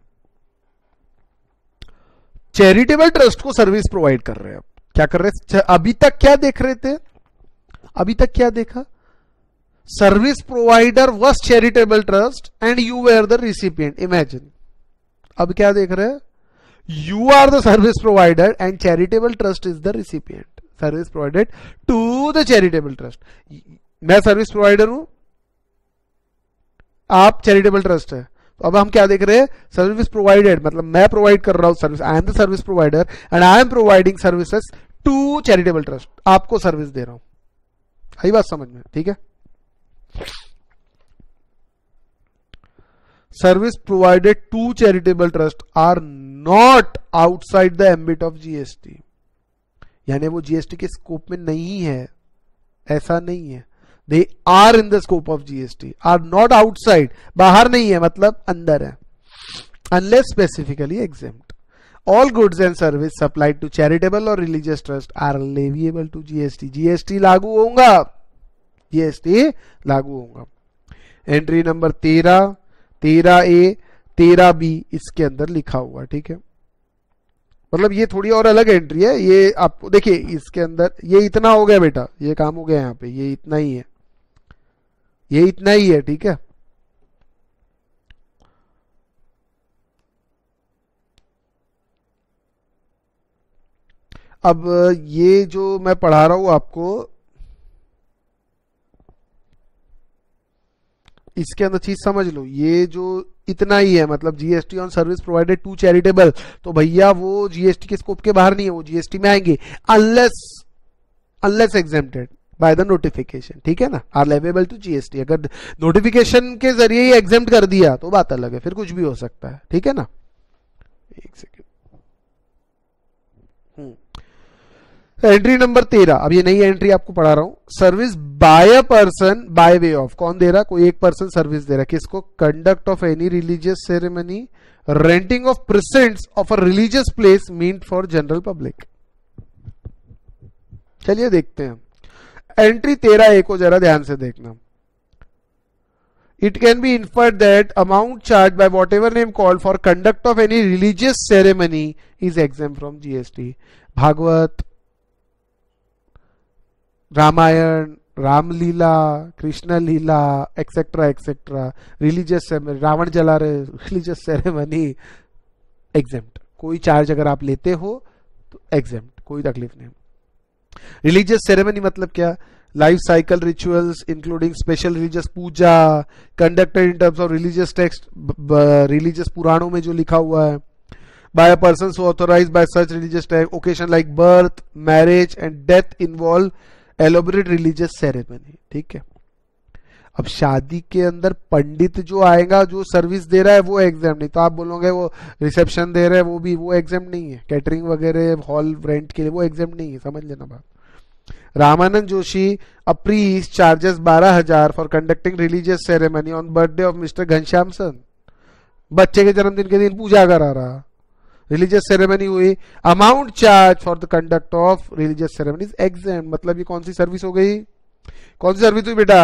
चैरिटेबल ट्रस्ट को सर्विस प्रोवाइड कर रहे हैं. अब क्या कर रहे हैं? अभी तक क्या देख रहे थे? अभी तक क्या देखा? Service provider was charitable trust and you were the recipient. Imagine. अब क्या देख रहे हैं? You are the service provider and charitable trust is the recipient. Service provided to the charitable trust. मैं सर्विस प्रोवाइडर हूं, आप चैरिटेबल ट्रस्ट है. तो अब हम क्या देख रहे हैं? सर्विस प्रोवाइडेड मतलब मैं प्रोवाइड कर रहा हूं service, I am the service provider and I am providing services to charitable trust. आपको सर्विस दे रहा हूं. आई बात समझ में? ठीक है. Service provided to charitable trust are not outside the ambit of GST, यानी वो जीएसटी के स्कोप में नहीं है, ऐसा नहीं है। They are in the scope of GST, are not outside, बाहर नहीं है मतलब अंदर है, unless specifically exempt. All goods and service supplied to charitable और religious trust are leviable to GST, GST लागू होगा, जीएसटी लागू होगा। एंट्री नंबर तेरह, तेरह ए, तेरह बी इसके अंदर लिखा हुआ, ठीक है। मतलब ये थोड़ी और अलग एंट्री है, ये आपको देखिए इसके अंदर ये इतना हो गया बेटा, ये काम हो गया यहाँ पे, ये इतना ही है, ये इतना ही है, ठीक है। अब ये जो मैं पढ़ा रहा हूं आपको, इसके अंदर चीज समझ लो, ये जो इतना ही है मतलब GST on service provided to charitable, तो भैया वो जीएसटी के स्कोप के बाहर नहीं है, वो जीएसटी में आएंगे unless unless exempted by the notification, ठीक है ना, आर लेवेबल टू जीएसटी। अगर नोटिफिकेशन के जरिए ही एग्जेम्प्ट कर दिया तो बात अलग है, फिर कुछ भी हो सकता है, ठीक है ना। एक सेकेंड, एंट्री नंबर तेरह, अब ये नई एंट्री आपको पढ़ा रहा हूं। Service by a person by way of, कौन दे रहा, कोई एक पर्सन सर्विस दे रहा है, किसको, conduct of any religious ceremony, renting of premises of a religious place meant for general public. चलिए देखते हैं एंट्री तेरह ए को, जरा ध्यान से देखना। It can be inferred that amount charged by whatever name called for conduct of any religious ceremony is exempt from G S T. Bhagwat, Ramayan, Ramlila, Krishna Lila, etcetera etcetera, religious ceremony, Ravana जला रहे, रिलीजियस सेरेमनी एग्जेम्प्ट। कोई charge अगर आप लेते हो तो exempt, कोई तकलीफ नहीं। रिलीजियस सेरेमनी मतलब क्या, life cycle rituals including special religious puja conducted in terms of religious text, religious पुराणों में जो लिखा हुआ है, by a person so authorised by such religious occasion like birth, marriage and death involve elaborate religious ceremony, ठीक है। अब शादी के अंदर पंडित जो आएगा, जो सर्विस दे रहा है वो एग्जाम नहीं, तो आप बोलोगे वो रिसेप्शन दे रहे हैं वो भी, वो एग्जाम नहीं है, कैटरिंग वगैरह हॉल रेंट के लिए वो एग्जाम नहीं है, समझ लेना बात। Ramanand Joshi a priest charges बारह हजार for conducting religious ceremony on birthday of mister Ghanshyam son, बच्चे के जन्मदिन के दिन पूजा करा रहा, रिलीजियस सेरेमनी हुई, amount charge for the conduct of religious ceremony is exempt. मतलब ये कौन सी सर्विस हो गई, कौन सी सर्विस हुई बेटा,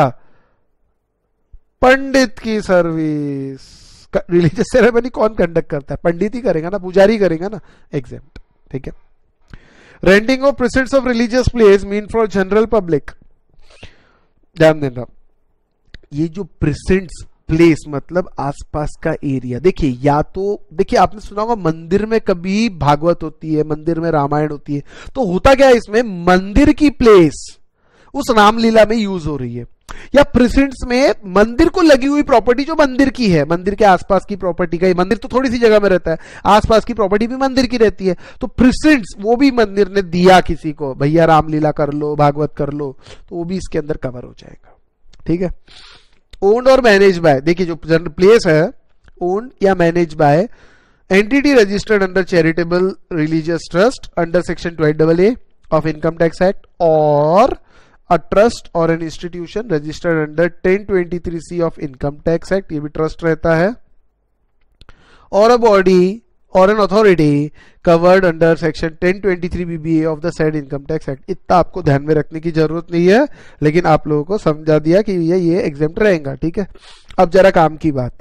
पंडित की सर्विस। रिलीजियस सेरेमनी कौन कंडक्ट करता है, पंडित ही करेगा ना, पुजारी करेगा ना, एग्जेम्प्ट, ठीक है। Renting of premises of religious place meant for general public, ध्यान देना, ये जो प्रेजेंट्स प्लेस मतलब आसपास का एरिया, देखिए या तो देखिए आपने सुना होगा मंदिर में कभी भागवत होती है, मंदिर में रामायण होती है, तो होता क्या है इसमें, मंदिर की प्लेस उस रामलीला में यूज हो रही है, या प्रेजेंट्स में मंदिर को लगी हुई प्रॉपर्टी जो मंदिर की है, मंदिर के आसपास की प्रॉपर्टी का, मंदिर तो थोड़ी सी जगह में रहता है, आसपास की प्रॉपर्टी भी मंदिर की रहती है, तो प्रेजेंट्स वो भी मंदिर ने दिया किसी को, भैया रामलीला कर लो, भागवत कर लो, तो वो भी इसके अंदर कवर हो जाएगा, ठीक है। ओन्ड और मैनेज बाय, देखिए जो जनरल प्लेस है ओन्ड या manage by entity registered under charitable religious trust under section twelve A of income tax act, और a trust or an institution registered under ten twenty three C of income tax act, ये भी trust रहता है, or a body or an authority covered under section ten twenty three B B A of the said income tax act। इतना आपको ध्यान में रखने की जरूरत नहीं है, लेकिन आप लोगों को समझा दिया कि ये ये एग्जेम्प्ट रहेगा, ठीक है। अब जरा काम की बात,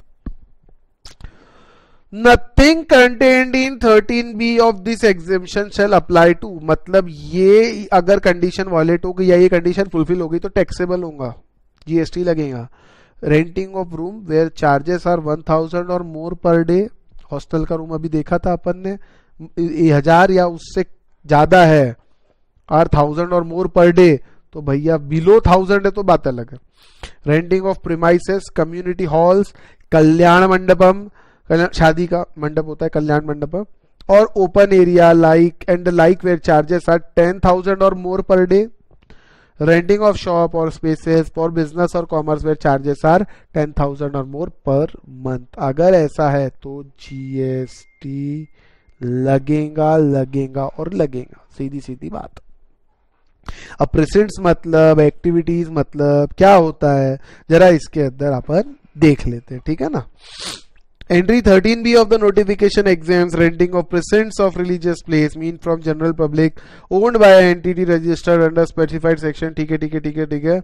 nothing contained in thirteen B of this exemption shall apply to, मतलब ये अगर कंडीशन वायलेट होगी या ये कंडीशन फुलफिल होगी तो टैक्सेबल होगा, जीएसटी लगेगा। Renting of room where charges are one thousand और मोर पर डे, हॉस्टल का रूम अभी देखा था अपन ने, हजार या उससे ज्यादा है, आर थाउजेंड और मोर पर डे, तो भैया बिलो थाउजेंड है तो बात अलग है। Renting of premises, community halls, Kalyana Mandapam, शादी का मंडप होता है कल्याण मंडपम, और open area like and like where charges are ten thousand और more per day. Renting of shop और स्पेसेस फॉर बिजनेस और commerce where charges are ten thousand और मोर पर मंथ। अगर ऐसा है तो जीएसटी लगेगा लगेगा और लगेगा, सीधी सीधी बात। अब प्रेसिडेंट्स मतलब, एक्टिविटीज मतलब क्या होता है, जरा इसके अंदर अपन देख लेते हैं, ठीक है ना। Entry thirteen B of the notification exempts renting of precedents of religious place mean from general public owned by an entity registered under specified section। ठीक है ठीक है ठीक है ठीक है,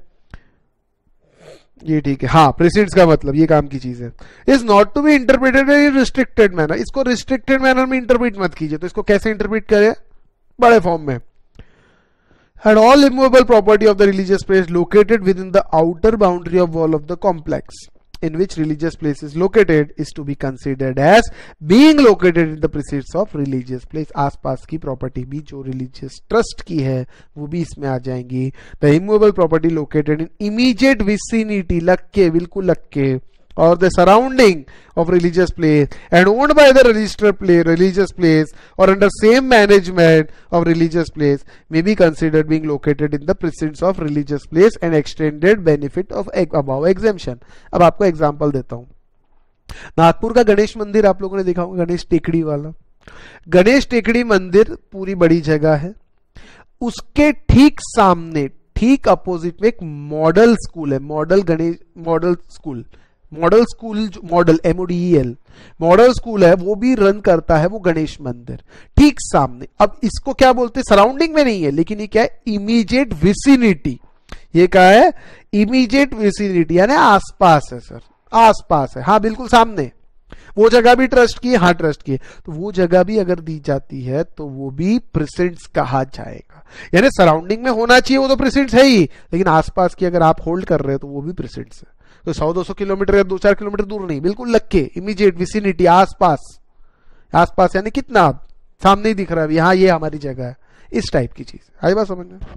ये ठीक है। हाँ, प्रेसिडेंट्स का मतलब ये काम की चीज है। Is not to be interpreted in restricted manner, इसको रिस्ट्रिक्टेड मैनर में इंटरप्रेट मत कीजिए। तो इसको कैसे इंटरप्रेट करें, बड़े फॉर्म में। And all immovable property of the religious place located within the outer boundary of wall of the complex in which religious place is located is to be considered as being located in the precincts of religious place। आसपास की property भी जो religious trust की है वो भी इसमें आ जाएंगी। The immovable property located in immediate vicinity, लग के, बिल्कुल लग के, or the surrounding of religious place and owned by the registered place, religious place or under same management of religious place may be considered being located in the precincts of religious place and extended benefit of above exemption। अब आपको example देता हूं। नागपुर का गणेश मंदिर आप लोगों ने देखा होगा, गणेश टेकड़ी वाला। गणेश टेकड़ी मंदिर पूरी बड़ी जगह है, उसके ठीक सामने, ठीक अपोजिट में एक मॉडल स्कूल है, model Ganesh model school model school model M O D E L model school है, वो भी रन करता है वो गणेश मंदिर ठीक सामने। अब इसको क्या बोलते हैं, सराउंडिंग में नहीं है, लेकिन ये क्या है, इमीडिएट विसिनिटी। ये क्या है, इमीडिएट विसिनिटी, यानी आसपास है सर, आसपास है। हाँ बिल्कुल सामने। वो जगह भी ट्रस्ट की है, हाँ ट्रस्ट की है, तो वो जगह भी अगर दी जाती है तो वो भी प्रेसिडेंट्स कहा जाएगा। यानी सराउंडिंग में होना चाहिए वो तो प्रेसिडेंट्स है ही, लेकिन आसपास की अगर आप होल्ड कर रहे हो तो वो भी प्रेसिडेंट्स है। तो सौ दो सौ किलोमीटर या दो चार किलोमीटर दूर नहीं, बिल्कुल लग के, इमीडिएट विसिनिटी, आसपास। आसपास यानी कितना, सामने ही दिख रहा है, यहां ये हमारी जगह है, इस टाइप की चीज। आई बात समझ में।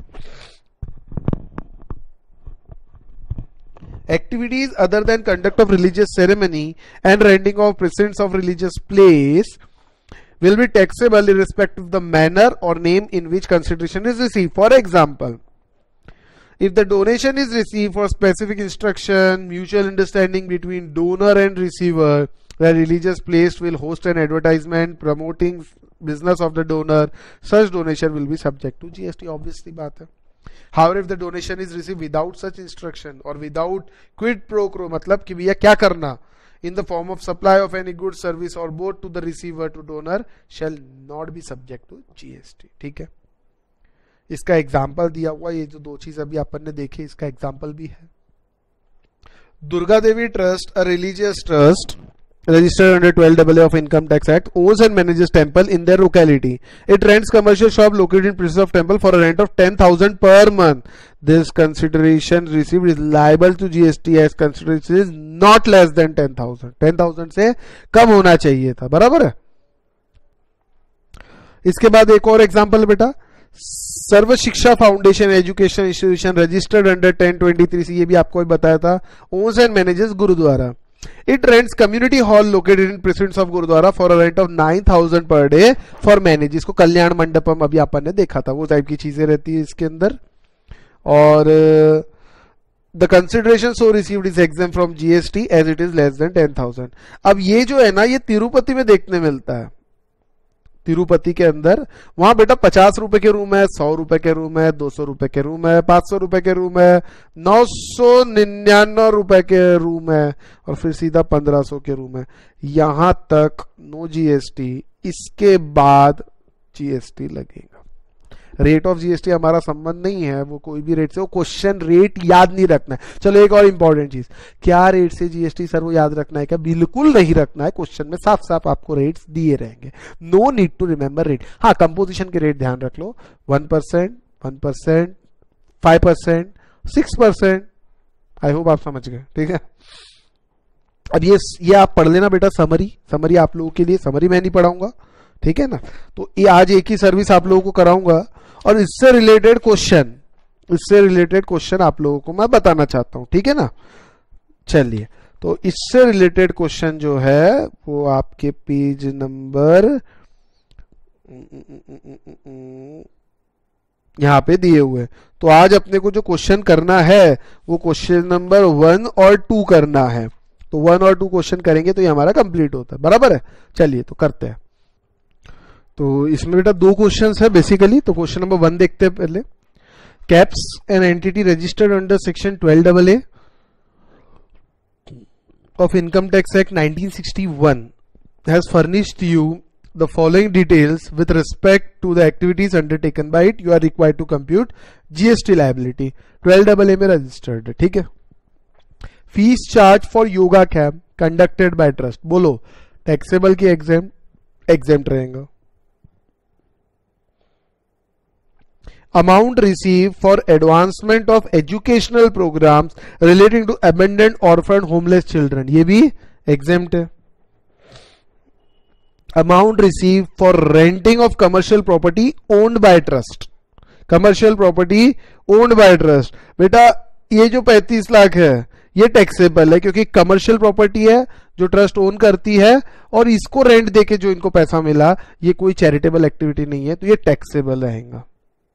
Activities other than conduct of religious ceremony and rendering of precedents of religious place will be taxable irrespective of the manner or name in which consideration is received. For example, if the donation is received for specific instruction, mutual understanding between donor and receiver, the religious place will host an advertisement promoting business of the donor, such donation will be subject to G S T। Obviously बात है। However, if the donation is received without such instruction or without quid pro quo, मतलब कि भैया क्या करना, in the form of supply of any good service or both to the receiver to donor shall not be subject to G S T। ठीक है, इसका example दिया हुआ, ये जो दो चीज अभी अपन ने देखे इसका एग्जाम्पल भी है। Durga Devi trust, a religious trust registered under twelve A A of Income Tax Act, owns and manages temple in their locality. It rents commercial shop located in premises of temple for a rent of ten thousand per month. This consideration received is liable to G S T as consideration is not less than ten thousand। ten thousand से कम होना चाहिए था, बराबर है। इसके बाद एक और एग्जांपल बेटा, Sarva Shiksha foundation education institution registered under ten twenty three C, ये भी आपको बताया था, owns and manages gurdwara. It rents community hall located in precincts of Gurudwara for a rent of nine thousand per day for manage। इसको कल्याण मंडपम अभी अपन ने देखा था, वो टाइप की चीजें रहती है इसके अंदर। और the consideration so received is exempt from G S T as it is less than ten thousand। अब ये जो है ना, ये तिरुपति में देखने मिलता है। तिरुपति के अंदर वहां बेटा पचास रुपए के रूम है, सौ रुपए के रूम है, दो सौ रुपए के रूम है, पांच सौ रुपए के रूम है, नौ सौ निन्यानवे रुपए के रूम है, और फिर सीधा पंद्रह सौ के रूम है। यहां तक नो जीएसटी, इसके बाद जीएसटी लगेगा। रेट ऑफ जीएसटी हमारा संबंध नहीं है, वो कोई भी रेट से, वो क्वेश्चन रेट याद नहीं रखना है। चलो एक और इंपॉर्टेंट चीज, क्या रेट से जीएसटी सर वो याद रखना है क्या? बिल्कुल नहीं रखना है, क्वेश्चन में साफ साफ आपको रेट्स दिए रहेंगे। No need to remember rate. हाँ, कंपोजिशन के रेट ध्यान रख लो, one percent, one percent, five percent, six percent. I hope आप समझ गए, ठीक है। अब ये ये आप पढ़ लेना बेटा, समरी समरी आप लोगों के लिए, समरी मैं नहीं पढ़ाऊंगा, ठीक है ना। तो ये आज एक ही सर्विस आप लोगों को कराऊंगा, और इससे रिलेटेड क्वेश्चन इससे रिलेटेड क्वेश्चन आप लोगों को मैं बताना चाहता हूं, ठीक है ना। चलिए, तो इससे रिलेटेड क्वेश्चन जो है वो आपके पेज नंबर यहां पे दिए हुए। तो आज अपने को जो क्वेश्चन करना है वो क्वेश्चन नंबर वन और टू करना है। तो वन और टू क्वेश्चन करेंगे तो ये हमारा कंप्लीट होता है, बराबर है। चलिए तो करते हैं। तो इसमें बेटा दो क्वेश्चंस है बेसिकली, तो क्वेश्चन नंबर वन देखते हैं पहले। Caps an entity registered under section twelve double A of Income Tax Act nineteen sixty-one has furnished you the following details with respect to the activities undertaken by it. You are required to compute G S T liability. Twelve double A में registered है, ठीक है। Fees charge for yoga camp conducted by trust, बोलो taxable की exempt? Exempt रहेगा। Amount received for advancement of educational programs relating to abandoned orphan homeless children, ये भी exempt है। Amount received for renting of commercial property owned by trust, commercial property owned by trust, बेटा ये जो पैंतीस लाख है ये टैक्सेबल है क्योंकि कमर्शियल प्रॉपर्टी है जो ट्रस्ट ओन करती है, और इसको रेंट देके जो इनको पैसा मिला ये कोई चैरिटेबल एक्टिविटी नहीं है, तो ये टैक्सेबल रहेगा।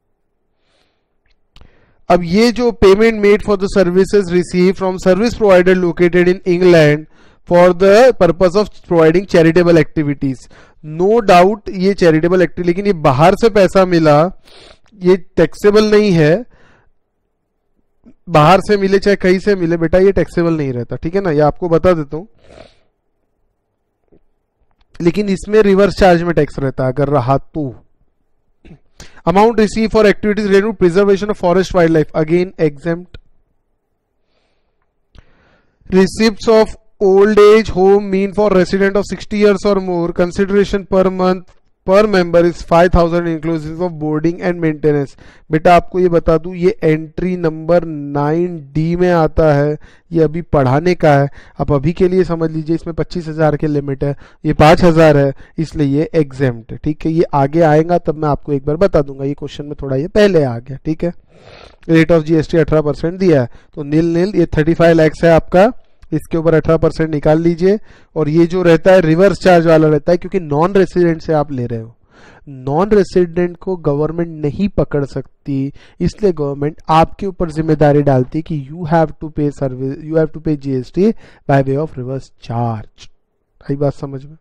अब ये जो payment made for the services receive from service provider located in England for the purpose of providing charitable activities, no doubt ये चैरिटेबल एक्टिविटी, लेकिन ये बाहर से पैसा मिला ये टैक्सेबल नहीं है। बाहर से मिले चाहे कहीं से मिले बेटा ये टैक्सेबल नहीं रहता, ठीक है ना, ये आपको बता देता हूं। लेकिन इसमें रिवर्स चार्ज में टैक्स रहता है अगर रहा तो। Amount received for activities related to preservation of forest wildlife, again exempt. Receipts of old age home mean for resident of sixty years or more, consideration per month per member is five thousand inclusive of boarding and maintenance. बेटा आपको ये बता दूं ये entry number nine D में आता है, ये अभी पढ़ाने का है। आप अभी के लिए समझ लीजिए इसमें पच्चीस हजार के लिमिट है, ये पांच हजार है, इसलिए ये एग्जेम्प्ट है, ठीक है। ये आगे आएगा तब मैं आपको एक बार बता दूंगा, ये क्वेश्चन में थोड़ा ये पहले आ गया, ठीक है। रेट ऑफ जीएसटी अठारह परसेंट दिया है तो नील नील ये थर्टी फाइव लैक्स है आपका, इसके ऊपर अठारह परसेंट निकाल लीजिए। और ये जो रहता है रिवर्स चार्ज वाला रहता है क्योंकि नॉन रेसिडेंट से आप ले रहे हो, नॉन रेसिडेंट को गवर्नमेंट नहीं पकड़ सकती, इसलिए गवर्नमेंट आपके ऊपर जिम्मेदारी डालती है कि you have to pay service, you have to pay GST by way of reverse charge. आई बात समझ में?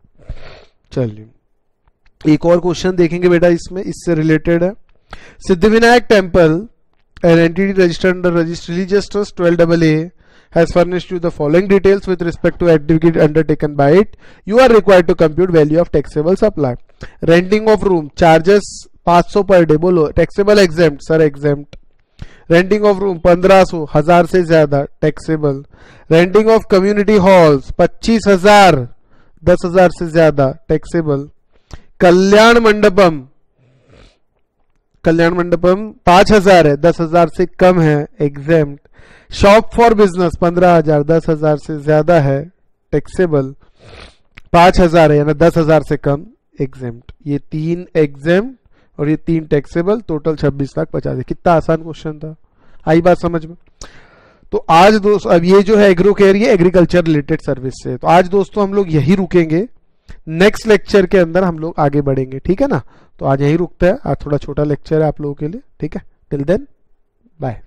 चलिए एक और क्वेश्चन देखेंगे बेटा, इसमें इससे रिलेटेड है। Siddhivinayak temple an entity registered under register religious trust twelve double A has furnished you the following details with respect to activity undertaken by it. You are required to compute value of taxable supply. Renting of room charges पाँच सौ per day, बोलो taxable exempt? Sir exempt. Renting of room पंद्रह सौ, हजार से ज्यादा taxable. Renting of community halls पच्चीस हजार, दस हजार से ज्यादा taxable. कल्याण मंडपम, कल्याण मंडपम पांच हजार है, दस हजार से कम है, exempt. शॉप फॉर बिजनेस पंद्रह हजार, दस हजार से ज्यादा है, टैक्सेबल. पांच हजार है यानी दस हजार से कम, एग्जेम्प्ट. ये तीन एग्जेम्प्ट और ये तीन टैक्सेबल, टोटल छब्बीस लाख पचास. कितना आसान क्वेश्चन था, आई बात समझ में? तो आज दोस्तों अब ये जो है एग्रो केयर, ये एग्रीकल्चर रिलेटेड सर्विस से, तो आज दोस्तों हम लोग यही रुकेंगे. नेक्स्ट लेक्चर के अंदर हम लोग आगे बढ़ेंगे, ठीक है ना. तो आज यही रुकता है, आज थोड़ा छोटा लेक्चर है आप लोगों के लिए, ठीक है. Till then bye.